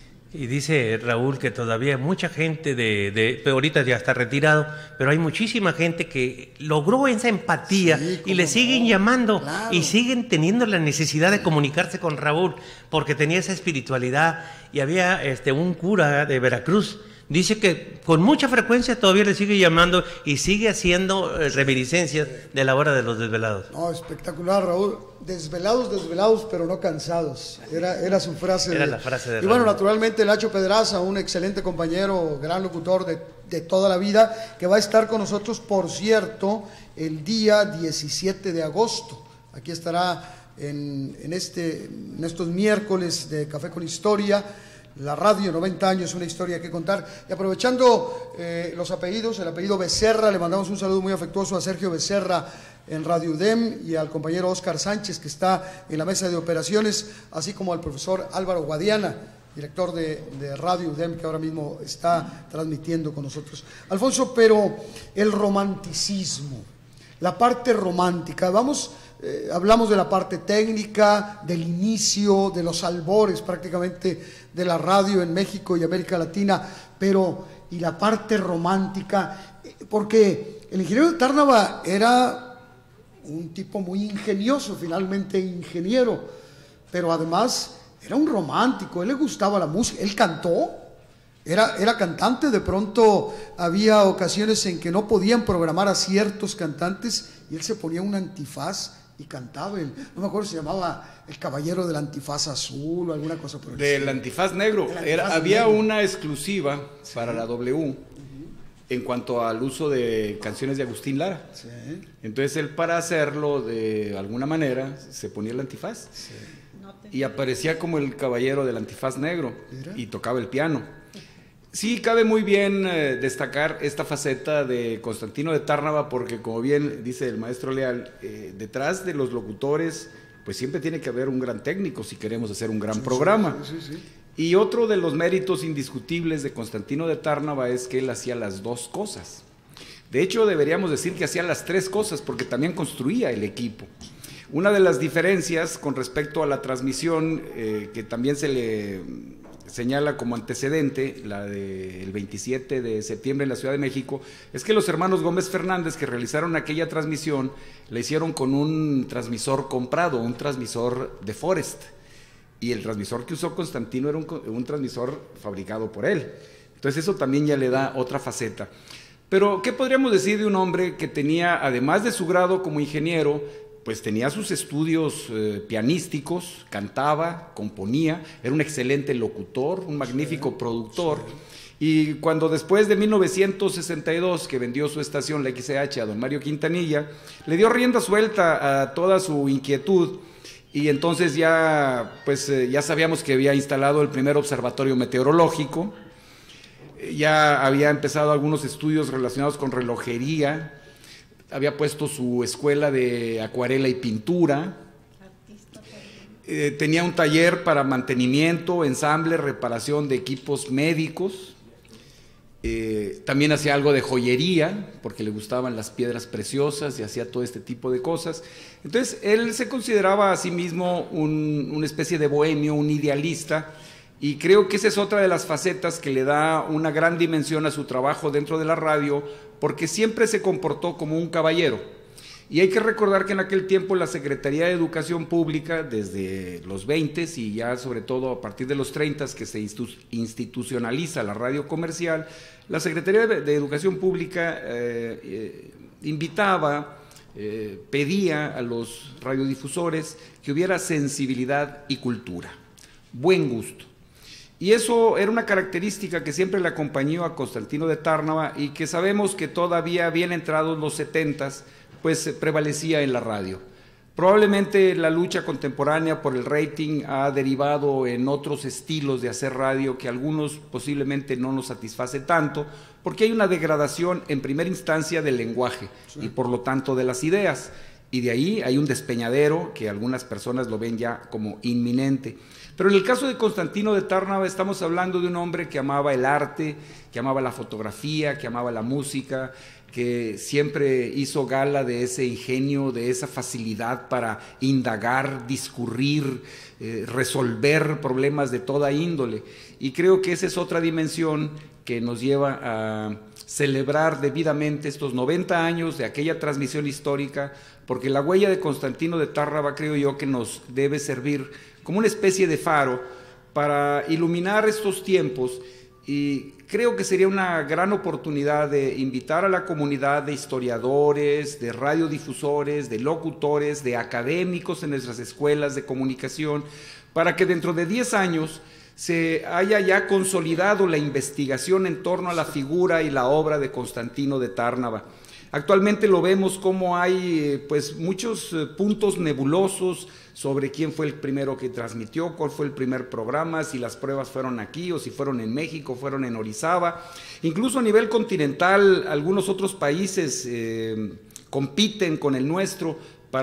Y dice Raúl que todavía mucha gente de, de ahorita ya está retirado, pero hay muchísima gente que logró esa empatía Sí, y le cómo siguen no, llamando claro. y siguen teniendo la necesidad de comunicarse con Raúl porque tenía esa espiritualidad. Y había este un cura de Veracruz, dice que con mucha frecuencia todavía le sigue llamando y sigue haciendo eh, reminiscencias de la hora de los desvelados. No, espectacular, Raúl. Desvelados, desvelados, pero no cansados. Era, era su frase. Era de, la frase de Y bueno, Raúl. naturalmente, Lacho Pedraza, un excelente compañero, gran locutor de, de toda la vida, que va a estar con nosotros, por cierto, el día diecisiete de agosto. Aquí estará en, en, este, en estos miércoles de Café con Historia. La radio, noventa años, una historia que contar. Y aprovechando eh, los apellidos, el apellido Becerra, le mandamos un saludo muy afectuoso a Sergio Becerra en Radio U D E M y al compañero Óscar Sánchez, que está en la mesa de operaciones, así como al profesor Álvaro Guadiana, director de, de Radio U D E M, que ahora mismo está transmitiendo con nosotros. Alfonso, pero el romanticismo, la parte romántica, vamos... Eh, hablamos de la parte técnica, del inicio, de los albores prácticamente de la radio en México y América Latina, pero y la parte romántica, eh, porque el ingeniero de Tárnava era un tipo muy ingenioso, finalmente ingeniero, pero además era un romántico, él le gustaba la música, él cantó. Era, era cantante, de pronto había ocasiones en que no podían programar a ciertos cantantes y él se ponía un antifaz y cantaba, el, no me acuerdo si se llamaba El Caballero del Antifaz Azul o alguna cosa por el Del estilo. antifaz negro. Del Era, antifaz había negro. una exclusiva para la W uh-huh. en cuanto al uso de canciones de Agustín Lara. Sí, Entonces él, para hacerlo de alguna manera, se ponía el antifaz sí. y aparecía como el caballero del antifaz negro. Mira. Y tocaba el piano. Sí, cabe muy bien eh, destacar esta faceta de Constantino de Tárnava, porque como bien dice el maestro Leal, eh, detrás de los locutores pues siempre tiene que haber un gran técnico si queremos hacer un gran Sí, programa. sí, sí, sí. Y otro de los méritos indiscutibles de Constantino de Tárnava es que él hacía las dos cosas. De hecho, deberíamos decir que hacía las tres cosas, porque también construía el equipo. Una de las diferencias con respecto a la transmisión, eh, que también se le señala como antecedente, la del veintisiete de septiembre en la Ciudad de México, es que los hermanos Gómez Fernández, que realizaron aquella transmisión, la hicieron con un transmisor comprado, un transmisor de Forest, y el transmisor que usó Constantino era un, un transmisor fabricado por él. Entonces eso también ya le da otra faceta. Pero, ¿qué podríamos decir de un hombre que tenía, además de su grado como ingeniero, pues tenía sus estudios eh, pianísticos, cantaba, componía, era un excelente locutor, un magnífico sí, productor, sí. Y cuando después de mil novecientos sesenta y dos, que vendió su estación, la X C H, a don Mario Quintanilla, le dio rienda suelta a toda su inquietud, y entonces ya, pues, eh, ya sabíamos que había instalado el primer observatorio meteorológico, ya había empezado algunos estudios relacionados con relojería, había puesto su escuela de acuarela y pintura, eh, tenía un taller para mantenimiento, ensamble, reparación de equipos médicos, eh, también hacía algo de joyería, porque le gustaban las piedras preciosas y hacía todo este tipo de cosas. Entonces, él se consideraba a sí mismo un, una especie de bohemio, un idealista, y creo que esa es otra de las facetas que le da una gran dimensión a su trabajo dentro de la radio, porque siempre se comportó como un caballero. Y hay que recordar que en aquel tiempo la Secretaría de Educación Pública, desde los veinte y ya sobre todo a partir de los treinta, que se institucionaliza la radio comercial, la Secretaría de Educación Pública eh, eh, invitaba eh, pedía a los radiodifusores que hubiera sensibilidad y cultura, buen gusto. Y eso era una característica que siempre le acompañó a Constantino de Tárnava y que sabemos que todavía bien entrados los setentas, pues prevalecía en la radio. Probablemente la lucha contemporánea por el rating ha derivado en otros estilos de hacer radio que a algunos posiblemente no nos satisface tanto, porque hay una degradación en primera instancia del lenguaje sí. y por lo tanto de las ideas. Y de ahí hay un despeñadero que algunas personas lo ven ya como inminente. Pero en el caso de Constantino de Tárnava estamos hablando de un hombre que amaba el arte, que amaba la fotografía, que amaba la música, que siempre hizo gala de ese ingenio, de esa facilidad para indagar, discurrir, eh, resolver problemas de toda índole. Y creo que esa es otra dimensión que nos lleva a celebrar debidamente estos noventa años de aquella transmisión histórica, porque la huella de Constantino de Tárnava creo yo que nos debe servir como una especie de faro para iluminar estos tiempos. Y creo que sería una gran oportunidad de invitar a la comunidad de historiadores, de radiodifusores, de locutores, de académicos en nuestras escuelas de comunicación, para que dentro de diez años se haya ya consolidado la investigación en torno a la figura y la obra de Constantino de Tárnava. Actualmente lo vemos como hay pues muchos puntos nebulosos sobre quién fue el primero que transmitió, cuál fue el primer programa, si las pruebas fueron aquí o si fueron en México, fueron en Orizaba. Incluso a nivel continental, algunos otros países eh, compiten con el nuestro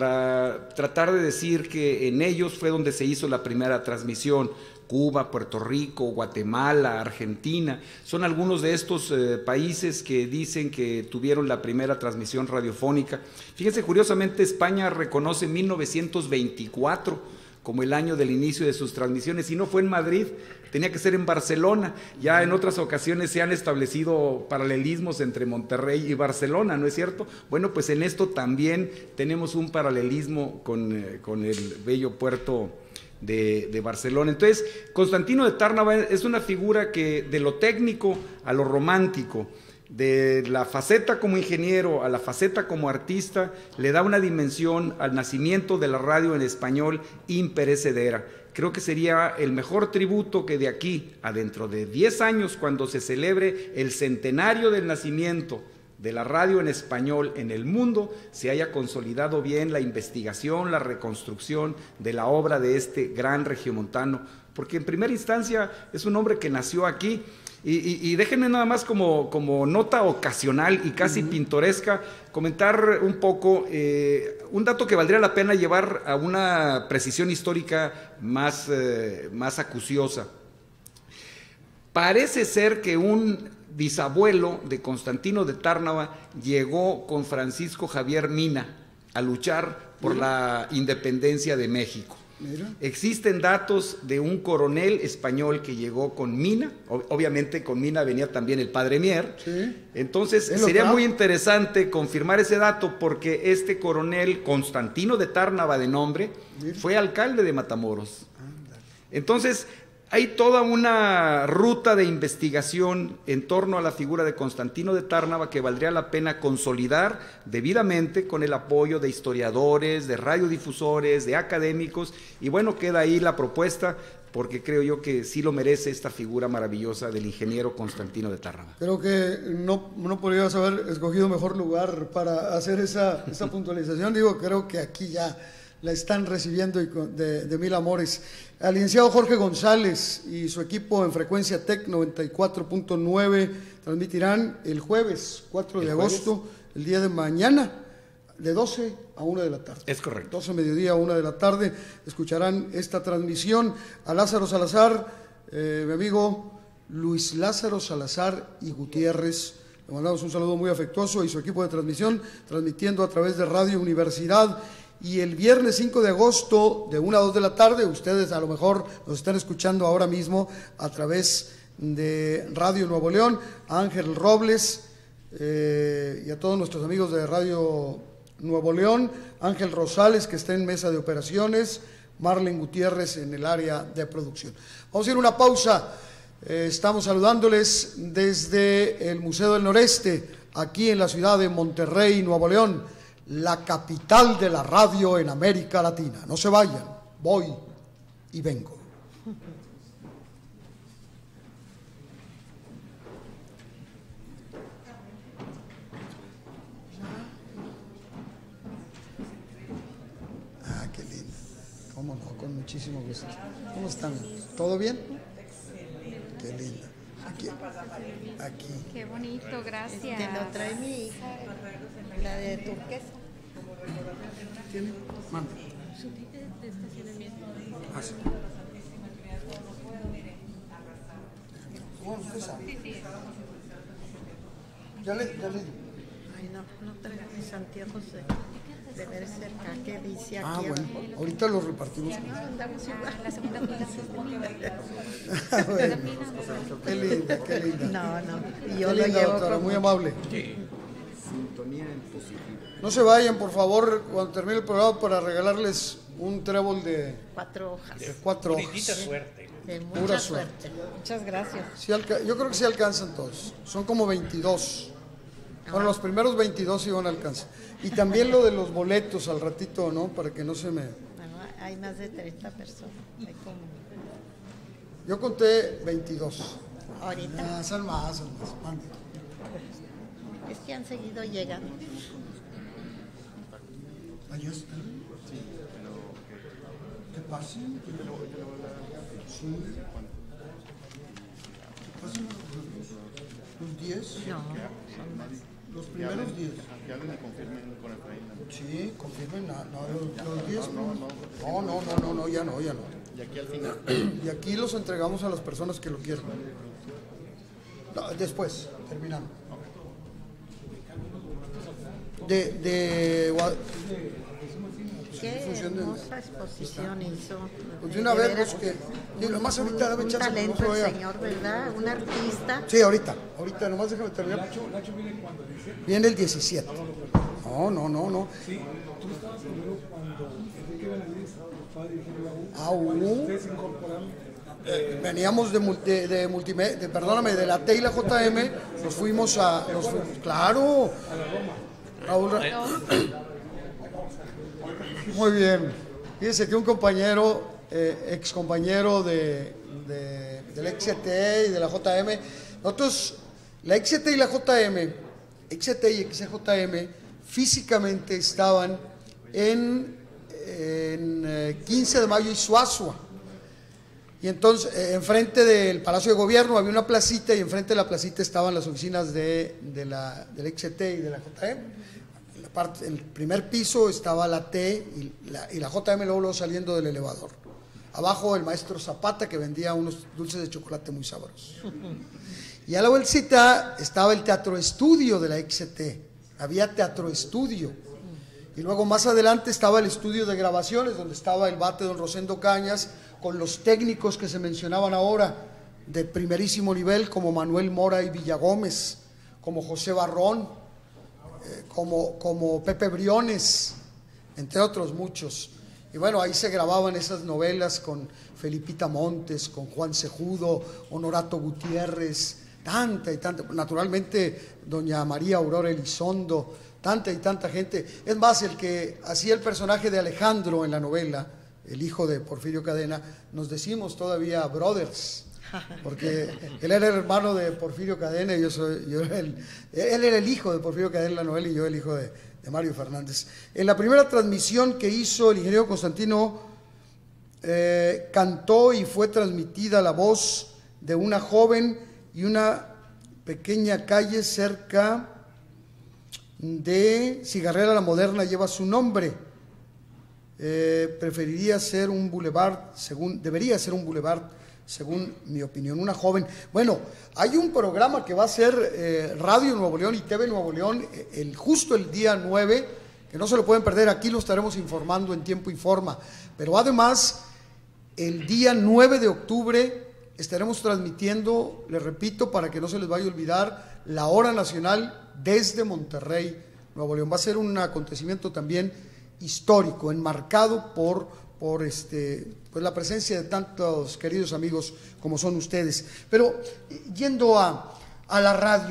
para tratar de decir que en ellos fue donde se hizo la primera transmisión. Cuba, Puerto Rico, Guatemala, Argentina, son algunos de estos eh, países que dicen que tuvieron la primera transmisión radiofónica. Fíjense, curiosamente España reconoce mil novecientos veinticuatro como el año del inicio de sus transmisiones, y no fue en Madrid, tenía que ser en Barcelona. Ya en otras ocasiones se han establecido paralelismos entre Monterrey y Barcelona, ¿no es cierto? Bueno, pues en esto también tenemos un paralelismo con, eh, con el bello puerto De, de Barcelona. Entonces, Constantino de Tárnava es una figura que de lo técnico a lo romántico, de la faceta como ingeniero a la faceta como artista, le da una dimensión al nacimiento de la radio en español imperecedera. Creo que sería el mejor tributo que de aquí a dentro de diez años, cuando se celebre el centenario del nacimiento de la radio en español en el mundo, se haya consolidado bien la investigación, la reconstrucción de la obra de este gran regiomontano, porque en primera instancia es un hombre que nació aquí. Y, y, y déjenme nada más como, como nota ocasional y casi uh-huh. pintoresca, comentar un poco, eh, un dato que valdría la pena llevar a una precisión histórica más, eh, más acuciosa. Parece ser que un bisabuelo de Constantino de Tárnava llegó con Francisco Javier Mina a luchar por Mira. la independencia de México. Mira. Existen datos de un coronel español que llegó con Mina, obviamente con Mina venía también el padre Mier, sí. Entonces sería muy interesante confirmar ese dato, porque este coronel Constantino de Tárnava de nombre Mira. fue alcalde de Matamoros. Entonces hay toda una ruta de investigación en torno a la figura de Constantino de Tárnava que valdría la pena consolidar debidamente con el apoyo de historiadores, de radiodifusores, de académicos, y bueno, queda ahí la propuesta, porque creo yo que sí lo merece esta figura maravillosa del ingeniero Constantino de Tárnava. Creo que no, no podrías haber escogido mejor lugar para hacer esa, esa puntualización. Digo, creo que aquí ya la están recibiendo de, de mil amores. Al licenciado Jorge González y su equipo en Frecuencia Tech noventa y cuatro punto nueve transmitirán el jueves cuatro de agosto, el día de mañana, de doce a una de la tarde. Es correcto. doce mediodía a una de la tarde escucharán esta transmisión. A Lázaro Salazar, eh, mi amigo Luis Lázaro Salazar y Gutiérrez, le mandamos un saludo muy afectuoso, y su equipo de transmisión, transmitiendo a través de Radio Universidad. Y el viernes cinco de agosto, de una a dos de la tarde, ustedes a lo mejor nos están escuchando ahora mismo a través de Radio Nuevo León, a Ángel Robles eh, y a todos nuestros amigos de Radio Nuevo León, Ángel Rosales, que está en mesa de operaciones, Marlen Gutiérrez en el área de producción. Vamos a ir a una pausa. Eh, estamos saludándoles desde el Museo del Noreste, aquí en la ciudad de Monterrey, Nuevo León. la capital de la radio en América Latina. No se vayan, voy y vengo. Ah, qué lindo. Cómo no, con muchísimo gusto. ¿Cómo están? ¿Todo bien? Qué lindo. Aquí. Aquí. Qué bonito, gracias. Te lo trae mi hija, la de turquesa. ¿Tiene? Manda. Ah, sí. Bueno, usted sabe. Ya le, ya le. Ay, no, no traigo mis anteojos de, de ver cerca. ¿Qué dice aquí? Ah, bueno, ahorita los repartimos. Andamos igual. La segunda fila. Bueno, qué linda, qué linda. No, no. Y yo Qué lo linda, llevo doctora, con muy mucho- amable. Sintonía en positivo. No se vayan, por favor, cuando termine el programa, para regalarles un trébol de, cuatro hojas. de cuatro Bonitita hojas. suerte. De Pura mucha suerte. suerte. Muchas gracias. Sí alca- yo creo que sí alcanzan todos. Son como veintidós. Bueno, los primeros veintidós sí van a alcanzar. Y también lo de los boletos al ratito, ¿no? Para que no se me... Bueno, hay más de treinta personas. Hay como... Yo conté veintidós. Ahorita Ah, son más, son más. Mande. es que han seguido llegando. Ahí está. Sí, pero... ¿Qué pasa? Sí. ¿Qué pasa? ¿Los diez? No, son más. Los primeros diez. Que alguien me confirme con Efraín. Sí, confirmen. No, no, los, los diez. No, no, no, no, no, no, ya no, ya no. Y aquí al final. Y aquí los entregamos a las personas que lo quieran. No, después, terminando. De, de, Gua- Qué función de- hermosa exposición hizo. Pues de una De vez, veras, pues que. Digo, nomás ahorita dame un chance. talento no se el vaya. señor, ¿verdad? Un artista. Sí, ahorita, ahorita, nomás déjame terminar. Viene el diecisiete. No, no, no, no. Sí, tú estabas primero cuando Enrique Benavides estaba dirigiendo la U. Ah, uh. Ustedes se incorporaron. Eh, veníamos de, mul- de, de, multime- de, perdóname, de la T y la J M, nos fuimos a, nos fuimos, claro, Raúl Ra- muy bien. Fíjense que un compañero, eh, ex compañero de, de, del X C T y de la J M, nosotros, la X C T y la J M, X C T y X C J M, físicamente estaban en, en eh, quince de mayo y Suazua. Y entonces, eh, enfrente del Palacio de Gobierno había una placita y enfrente de la placita estaban las oficinas de, de la, del X C T y de la J M. En la parte, en el primer piso estaba la T y la, y la J M luego, luego saliendo del elevador. Abajo el maestro Zapata, que vendía unos dulces de chocolate muy sabrosos. Y a la vueltita estaba el Teatro Estudio de la X C T. Había Teatro Estudio. Y luego más adelante estaba el estudio de grabaciones, donde estaba el bate don Rosendo Cañas, con los técnicos que se mencionaban ahora, de primerísimo nivel, como Manuel Mora y Villagómez, como José Barrón, eh, como, como Pepe Briones, entre otros muchos. Y bueno, ahí se grababan esas novelas con Felipita Montes, con Juan Cejudo, Honorato Gutiérrez, tanta y tanta, naturalmente doña María Aurora Elizondo, tanta y tanta gente. Es más, el que hacía el personaje de Alejandro en la novela, el hijo de Porfirio Cadena, nos decimos todavía brothers, porque él era el hermano de Porfirio Cadena y yo soy, yo era el, él era el hijo de Porfirio Cadena en la novela y yo el hijo de, de Mario Fernández. En la primera transmisión que hizo el ingeniero Constantino, eh, cantó y fue transmitida la voz de una joven y una pequeña calle cerca de Cigarrera la Moderna lleva su nombre. Eh, preferiría ser un boulevard, según, debería ser un boulevard, según mi opinión, una joven. Bueno, hay un programa que va a ser eh, Radio Nuevo León y T V Nuevo León, eh, el, justo el día nueve, que no se lo pueden perder, aquí lo estaremos informando en tiempo y forma, pero además, el día nueve de octubre estaremos transmitiendo, les repito, para que no se les vaya a olvidar, la hora nacional desde Monterrey, Nuevo León. Va a ser un acontecimiento también histórico, enmarcado por, por este, pues la presencia de tantos queridos amigos como son ustedes. Pero yendo a, a la radio,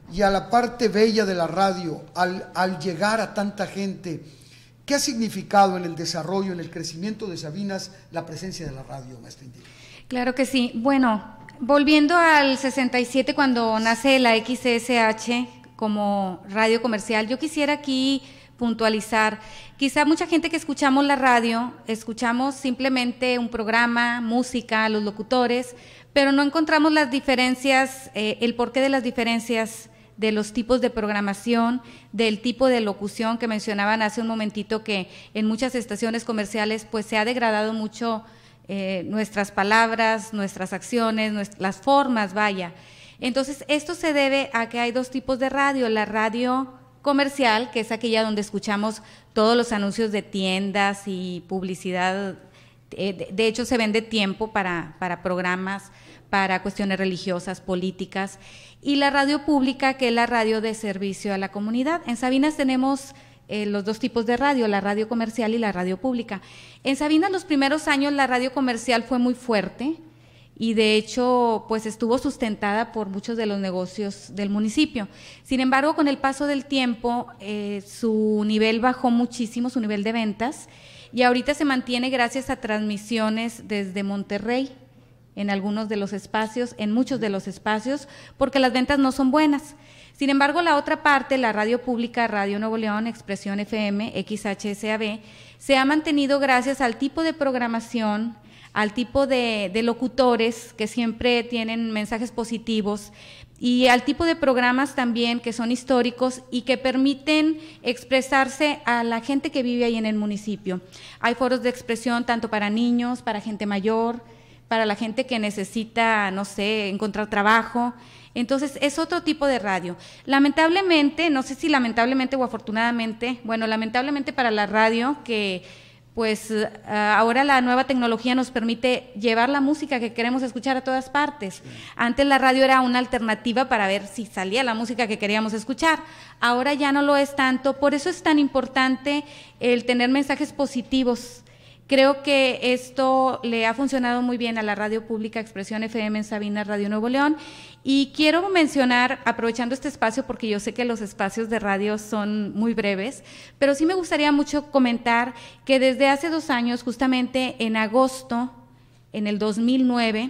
y a la parte bella de la radio, al, al llegar a tanta gente, ¿qué ha significado en el desarrollo, en el crecimiento de Sabinas, la presencia de la radio, maestra Indira? Claro que sí. Bueno, volviendo al sesenta y siete, cuando nace la X S H como radio comercial, yo quisiera aquí puntualizar, quizá mucha gente que escuchamos la radio, escuchamos simplemente un programa, música, los locutores, pero no encontramos las diferencias, eh, el porqué de las diferencias de los tipos de programación, del tipo de locución que mencionaban hace un momentito, que en muchas estaciones comerciales pues se ha degradado mucho eh, nuestras palabras, nuestras acciones, nuestras, las formas, vaya. Entonces, esto se debe a que hay dos tipos de radio, la radio comercial, que es aquella donde escuchamos todos los anuncios de tiendas y publicidad, eh, de, de hecho se vende tiempo para, para programas, para cuestiones religiosas, políticas, y la radio pública, que es la radio de servicio a la comunidad. En Sabinas tenemos eh, los dos tipos de radio, la radio comercial y la radio pública. En Sabinas los primeros años la radio comercial fue muy fuerte y de hecho pues estuvo sustentada por muchos de los negocios del municipio. Sin embargo, con el paso del tiempo eh, su nivel bajó muchísimo, su nivel de ventas, y ahorita se mantiene gracias a transmisiones desde Monterrey, en algunos de los espacios, en muchos de los espacios, porque las ventas no son buenas. Sin embargo, la otra parte, la radio pública, Radio Nuevo León, Expresión F M, X H S A B, se ha mantenido gracias al tipo de programación, al tipo de, de locutores que siempre tienen mensajes positivos y al tipo de programas también que son históricos y que permiten expresarse a la gente que vive ahí en el municipio. Hay foros de expresión tanto para niños, para gente mayor, para la gente que necesita, no sé, encontrar trabajo. Entonces, es otro tipo de radio. Lamentablemente, no sé si lamentablemente o afortunadamente, bueno, lamentablemente para la radio, que pues ahora la nueva tecnología nos permite llevar la música que queremos escuchar a todas partes. Antes la radio era una alternativa para ver si salía la música que queríamos escuchar. Ahora ya no lo es tanto, por eso es tan importante el tener mensajes positivos. Creo que esto le ha funcionado muy bien a la radio pública Expresión F M en Sabinas, Radio Nuevo León, y quiero mencionar, aprovechando este espacio, porque yo sé que los espacios de radio son muy breves, pero sí me gustaría mucho comentar que desde hace dos años, justamente en agosto, en el dos mil nueve,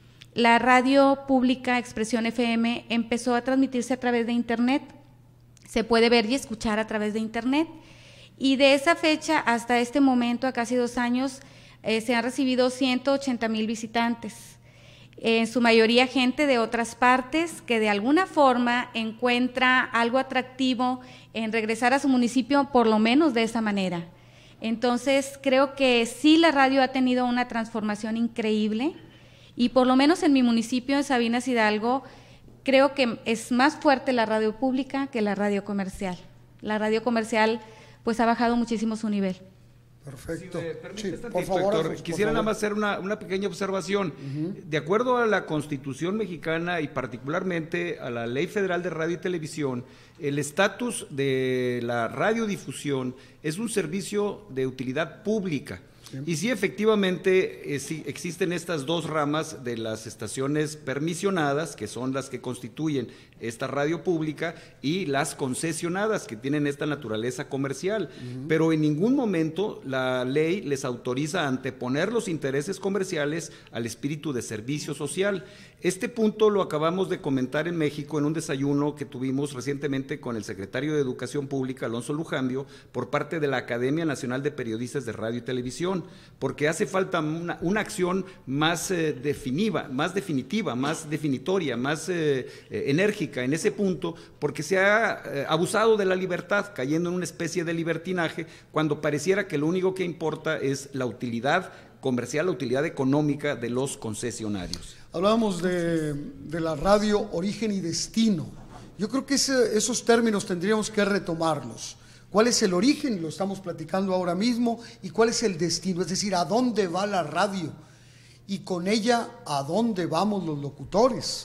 la radio pública Expresión F M empezó a transmitirse a través de internet, se puede ver y escuchar a través de internet. Y de esa fecha hasta este momento, a casi dos años, eh, se han recibido ciento ochenta mil visitantes, en su mayoría gente de otras partes que de alguna forma encuentra algo atractivo en regresar a su municipio, por lo menos de esa manera. Entonces, creo que sí la radio ha tenido una transformación increíble y por lo menos en mi municipio, en Sabinas Hidalgo, creo que es más fuerte la radio pública que la radio comercial. La radio comercial pues ha bajado muchísimo su nivel. Perfecto. Si me permites Sí, tantito, por favor, Héctor, por quisiera favor. nada más hacer una, una pequeña observación. Uh-huh. De acuerdo a la Constitución mexicana y particularmente a la Ley Federal de Radio y Televisión, el estatus de la radiodifusión es un servicio de utilidad pública. Sí. Y sí, efectivamente, eh, sí, existen estas dos ramas de las estaciones permisionadas, que son las que constituyen esta radio pública, y las concesionadas, que tienen esta naturaleza comercial. Uh-huh. Pero en ningún momento la ley les autoriza a anteponer los intereses comerciales al espíritu de servicio social. Este punto lo acabamos de comentar en México en un desayuno que tuvimos recientemente con el secretario de Educación Pública, Alonso Lujambio, por parte de la Academia Nacional de Periodistas de Radio y Televisión, porque hace falta una, una acción más eh, definitiva, más definitiva, más definitoria, más eh, eh, enérgica en ese punto, porque se ha eh, abusado de la libertad, cayendo en una especie de libertinaje, cuando pareciera que lo único que importa es la utilidad comercial, la utilidad económica de los concesionarios. Hablábamos de, de la radio origen y destino. Yo creo que ese, esos términos tendríamos que retomarlos. ¿Cuál es el origen? Lo estamos platicando ahora mismo. ¿Y cuál es el destino? Es decir, ¿a dónde va la radio? Y con ella, ¿a dónde vamos los locutores?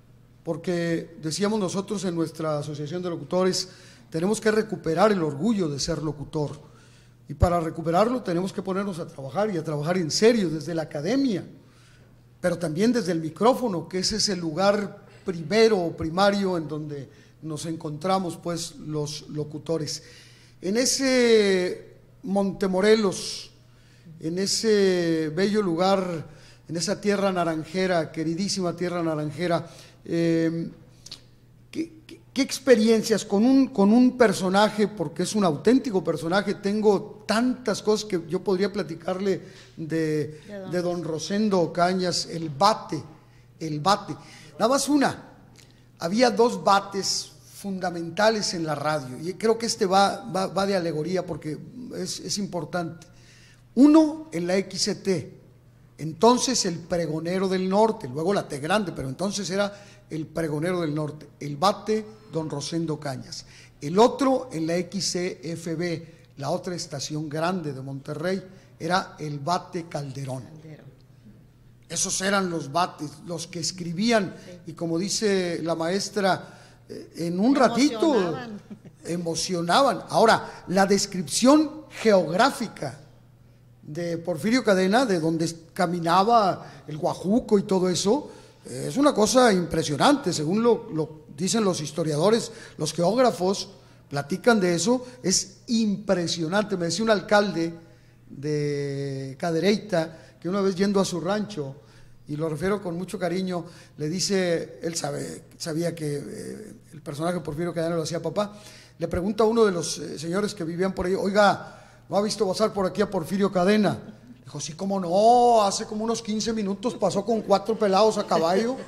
Porque decíamos nosotros en nuestra asociación de locutores, tenemos que recuperar el orgullo de ser locutor. Y para recuperarlo tenemos que ponernos a trabajar y a trabajar en serio desde la academia, pero también desde el micrófono, que ese es el lugar primero o primario en donde nos encontramos pues los locutores. En ese Montemorelos, en ese bello lugar, en esa tierra naranjera, queridísima tierra naranjera, eh, ¿qué, qué, qué experiencias con un, con un personaje, porque es un auténtico personaje? Tengo tantas cosas que yo podría platicarle de, de don Rosendo Ocañas, el bate, el bate. Nada más una, había dos bates fundamentales en la radio, y creo que este va, va, va de alegoría porque es, es importante. Uno en la X C T, entonces el Pregonero del Norte, luego la T Grande, pero entonces era el Pregonero del Norte, el bate don Rosendo Ocañas. El otro en la X C F B, la otra estación grande de Monterrey, era el bate Calderón. Calderón. Esos eran los bates, los que escribían, sí. Y como dice la maestra, en un ratito emocionaban. emocionaban. Ahora, la descripción geográfica de Porfirio Cadena, de donde caminaba el Guajuco y todo eso, es una cosa impresionante, según lo, lo dicen los historiadores, los geógrafos platican de eso, es impresionante. Me decía un alcalde de Cadereyta que una vez yendo a su rancho, y lo refiero con mucho cariño, le dice, él sabe, sabía que eh, el personaje Porfirio Cadena lo hacía papá, le pregunta a uno de los eh, señores que vivían por ahí, oiga, ¿no ha visto pasar por aquí a Porfirio Cadena? Dijo, sí, cómo no, hace como unos quince minutos pasó con cuatro pelados a caballo.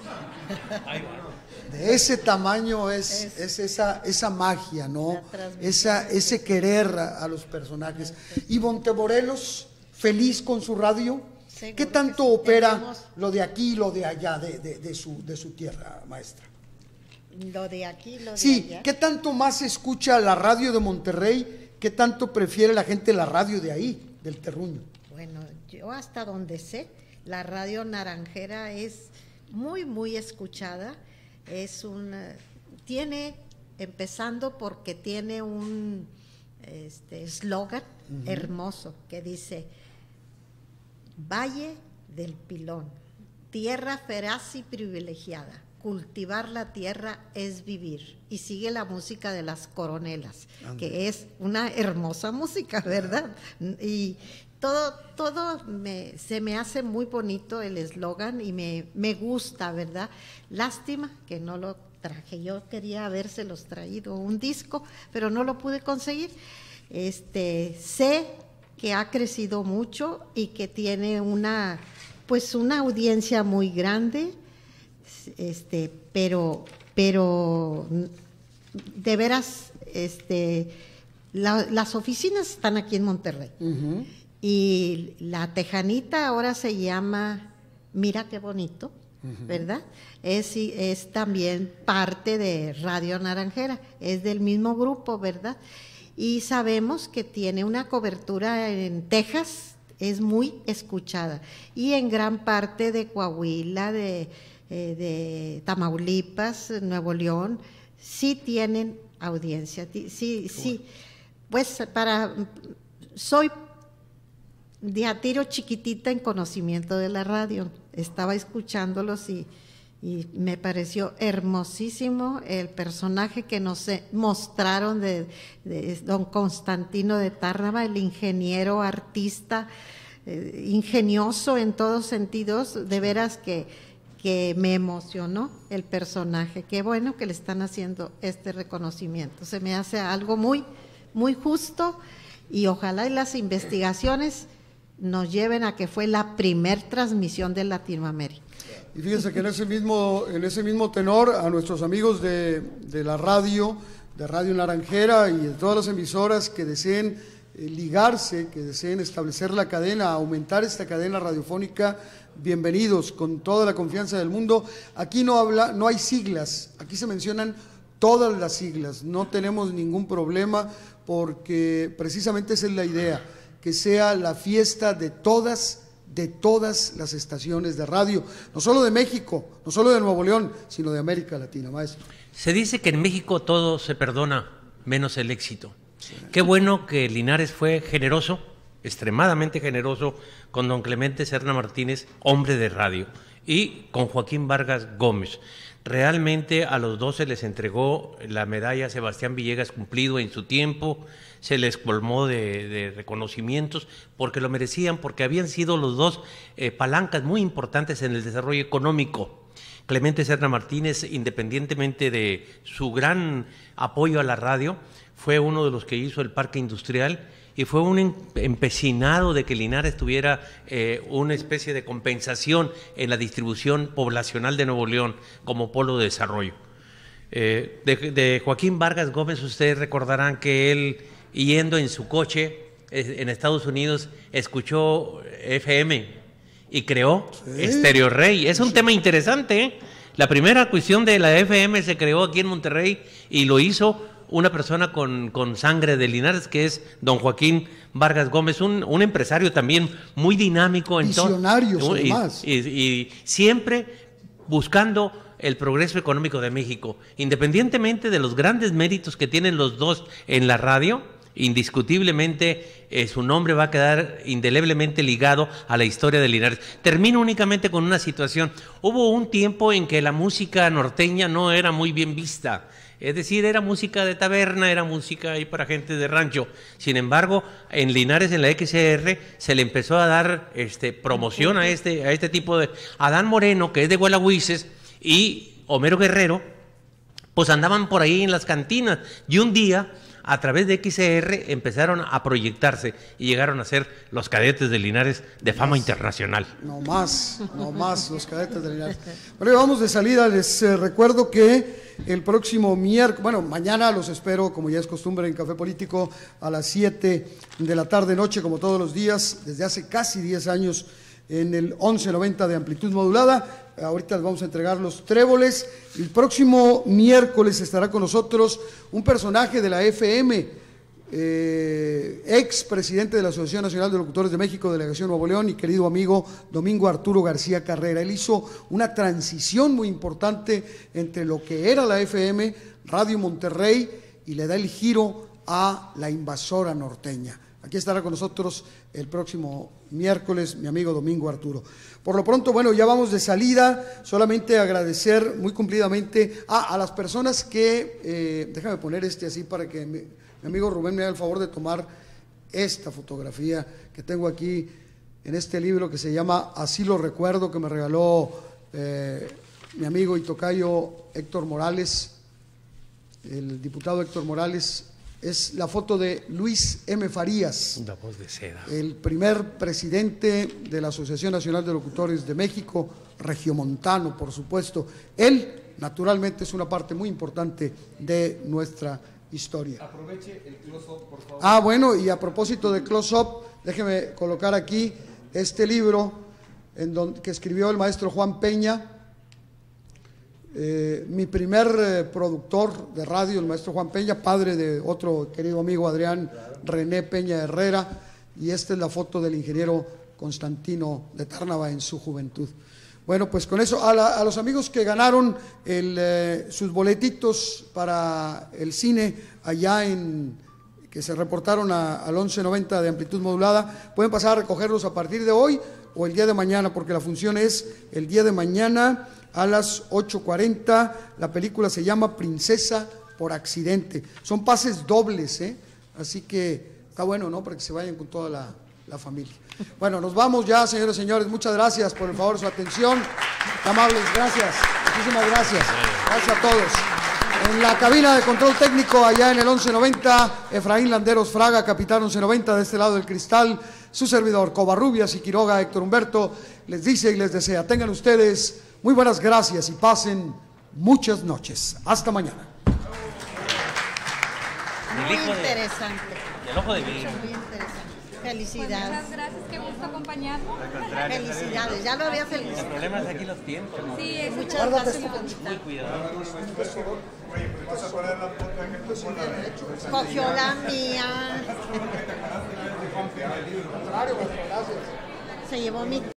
De ese tamaño es, es, es esa, esa magia, ¿no? Esa, ese querer a, a los personajes. Y Montemorelos, feliz con su radio. Seguro. ¿Qué tanto opera tenemos... lo de aquí y lo de allá de, de, de, su, de su tierra, maestra? Lo de aquí, lo de sí, allá. ¿qué tanto más escucha la radio de Monterrey? ¿Qué tanto prefiere la gente la radio de ahí, del terruño? Bueno, yo hasta donde sé, la radio naranjera es muy, muy escuchada. Es un, tiene, empezando porque tiene un este eslogan uh-huh. hermoso que dice: Valle del Pilón, tierra feraz y privilegiada, cultivar la tierra es vivir. Y sigue la música de las Coronelas, Ande. que es una hermosa música, ¿verdad? Y todo, todo me, se me hace muy bonito el eslogan y me, me gusta, ¿verdad? Lástima que no lo traje, yo quería habérselos traído un disco, pero no lo pude conseguir. Este, sé que ha crecido mucho y que tiene una, pues una audiencia muy grande, este, pero, pero de veras, este, la, las oficinas están aquí en Monterrey. Uh-huh. Y la Tejanita ahora se llama Mira Qué Bonito, uh-huh. ¿verdad? Es, es también parte de Radio Naranjera, es del mismo grupo, ¿verdad? Y sabemos que tiene una cobertura en Texas, es muy escuchada, y en gran parte de Coahuila, de, eh, de Tamaulipas, Nuevo León, sí tienen audiencia, sí, sí. Pues para, soy de a tiro chiquitita en conocimiento de la radio, estaba escuchándolos y, y me pareció hermosísimo el personaje que nos mostraron de, de don Constantino de Tárnava, el ingeniero, artista, eh, ingenioso en todos sentidos, de veras que, que me emocionó el personaje. Qué bueno que le están haciendo este reconocimiento, se me hace algo muy, muy justo, y ojalá y las investigaciones nos lleven a que fue la primer transmisión de Latinoamérica. Y fíjense que en ese mismo, en ese mismo tenor, a nuestros amigos de, de la radio, de Radio Naranjera y de todas las emisoras que deseen eh, ligarse, que deseen establecer la cadena, aumentar esta cadena radiofónica, bienvenidos, con toda la confianza del mundo. Aquí no habla, no hay siglas, aquí se mencionan todas las siglas, no tenemos ningún problema porque precisamente esa es la idea, que sea la fiesta de todas, de todas las estaciones de radio, no solo de México, no solo de Nuevo León, sino de América Latina, maestro. Se dice que en México todo se perdona, menos el éxito. Sí. Qué bueno que Linares fue generoso, extremadamente generoso, con don Clemente Serna Martínez, hombre de radio, y con Joaquín Vargas Gómez. Realmente a los dos se les entregó la medalla Sebastián Villegas Cumplido en su tiempo, se les colmó de, de reconocimientos porque lo merecían, porque habían sido los dos eh, palancas muy importantes en el desarrollo económico. Clemente Serna Martínez, independientemente de su gran apoyo a la radio, fue uno de los que hizo el parque industrial y fue un empecinado de que Linares tuviera eh, una especie de compensación en la distribución poblacional de Nuevo León como polo de desarrollo. Eh, de, de Joaquín Vargas Gómez, ustedes recordarán que él, yendo en su coche eh, en Estados Unidos, escuchó F M y creó sí. Estéreo Rey. Es un sí. tema interesante, ¿eh? La primera cuestión de la F M se creó aquí en Monterrey y lo hizo una persona con, con sangre de Linares, que es don Joaquín Vargas Gómez, un, un empresario también muy dinámico. Visionarios, en además. Y, y, y siempre buscando el progreso económico de México. Independientemente de los grandes méritos que tienen los dos en la radio, indiscutiblemente eh, su nombre va a quedar indeleblemente ligado a la historia de Linares. Termino únicamente con una situación. Hubo un tiempo en que la música norteña no era muy bien vista. Es decir, era música de taberna, era música ahí para gente de rancho. Sin embargo, en Linares, en la X R, se le empezó a dar este, promoción a este, a este tipo de... Adán Moreno, que es de Huelahuises, y Homero Guerrero, pues andaban por ahí en las cantinas. Y un día, a través de X R, empezaron a proyectarse y llegaron a ser los Cadetes de Linares de fama más, internacional. No más, no más, los Cadetes de Linares. Bueno, vamos de salida. Les eh, recuerdo que el próximo miércoles, bueno, mañana los espero, como ya es costumbre en Café Político, a las siete de la tarde noche, como todos los días, desde hace casi diez años, en el once noventa de amplitud modulada. Ahorita les vamos a entregar los tréboles. El próximo miércoles estará con nosotros un personaje de la F M, eh, ex presidente de la Asociación Nacional de Locutores de México, Delegación Nuevo León, y querido amigo Domingo Arturo García Carrera. Él hizo una transición muy importante entre lo que era la F M, Radio Monterrey, y le da el giro a la invasora norteña. Aquí estará con nosotros el próximo miércoles mi amigo Domingo Arturo. Por lo pronto, bueno, ya vamos de salida. Solamente agradecer muy cumplidamente a, a las personas que, eh, déjame poner este así para que mi, mi amigo Rubén me haga el favor de tomar esta fotografía que tengo aquí en este libro que se llama Así lo recuerdo, que me regaló eh, mi amigo y tocayo Héctor Morales, el diputado Héctor Morales. Es la foto de Luis M. Farías, la voz de seda, el primer presidente de la Asociación Nacional de Locutores de México, regiomontano, por supuesto. Él, naturalmente, es una parte muy importante de nuestra historia. Aproveche el close-up, por favor. Ah, bueno, y a propósito de close-up, déjeme colocar aquí este libro en donde, que escribió el maestro Juan Peña. Eh, mi primer eh, productor de radio, el maestro Juan Peña, padre de otro querido amigo Adrián René Peña Herrera, y esta es la foto del ingeniero Constantino de Tárnava en su juventud. Bueno, pues con eso, a, la, a los amigos que ganaron el, eh, sus boletitos para el cine allá en, que se reportaron a, al once noventa de amplitud modulada, pueden pasar a recogerlos a partir de hoy o el día de mañana, porque la función es el día de mañana a las ocho cuarenta. La película se llama Princesa por Accidente. Son pases dobles, ¿eh? Así que está bueno, ¿no? Para que se vayan con toda la, la familia. Bueno, nos vamos ya, señores y señores. Muchas gracias por el favor de su atención. Qué amables, gracias. Muchísimas gracias. Gracias a todos. En la cabina de control técnico, allá en el once noventa, Efraín Landeros Fraga, capitán once noventa, de este lado del cristal, su servidor, Covarrubias y Quiroga, Héctor Humberto, les dice y les desea, tengan ustedes muy buenas gracias y pasen muchas noches. Hasta mañana. Muy interesante. El ojo de vidrio. Muy interesante. Felicidades. Muchas gracias, qué gusto acompañarnos. Felicidades, ya lo había felicitado. El problema es aquí los tiempos, ¿no? Sí, es Muchas gracias. Muy cuidado. Cogió la mía. Se llevó mi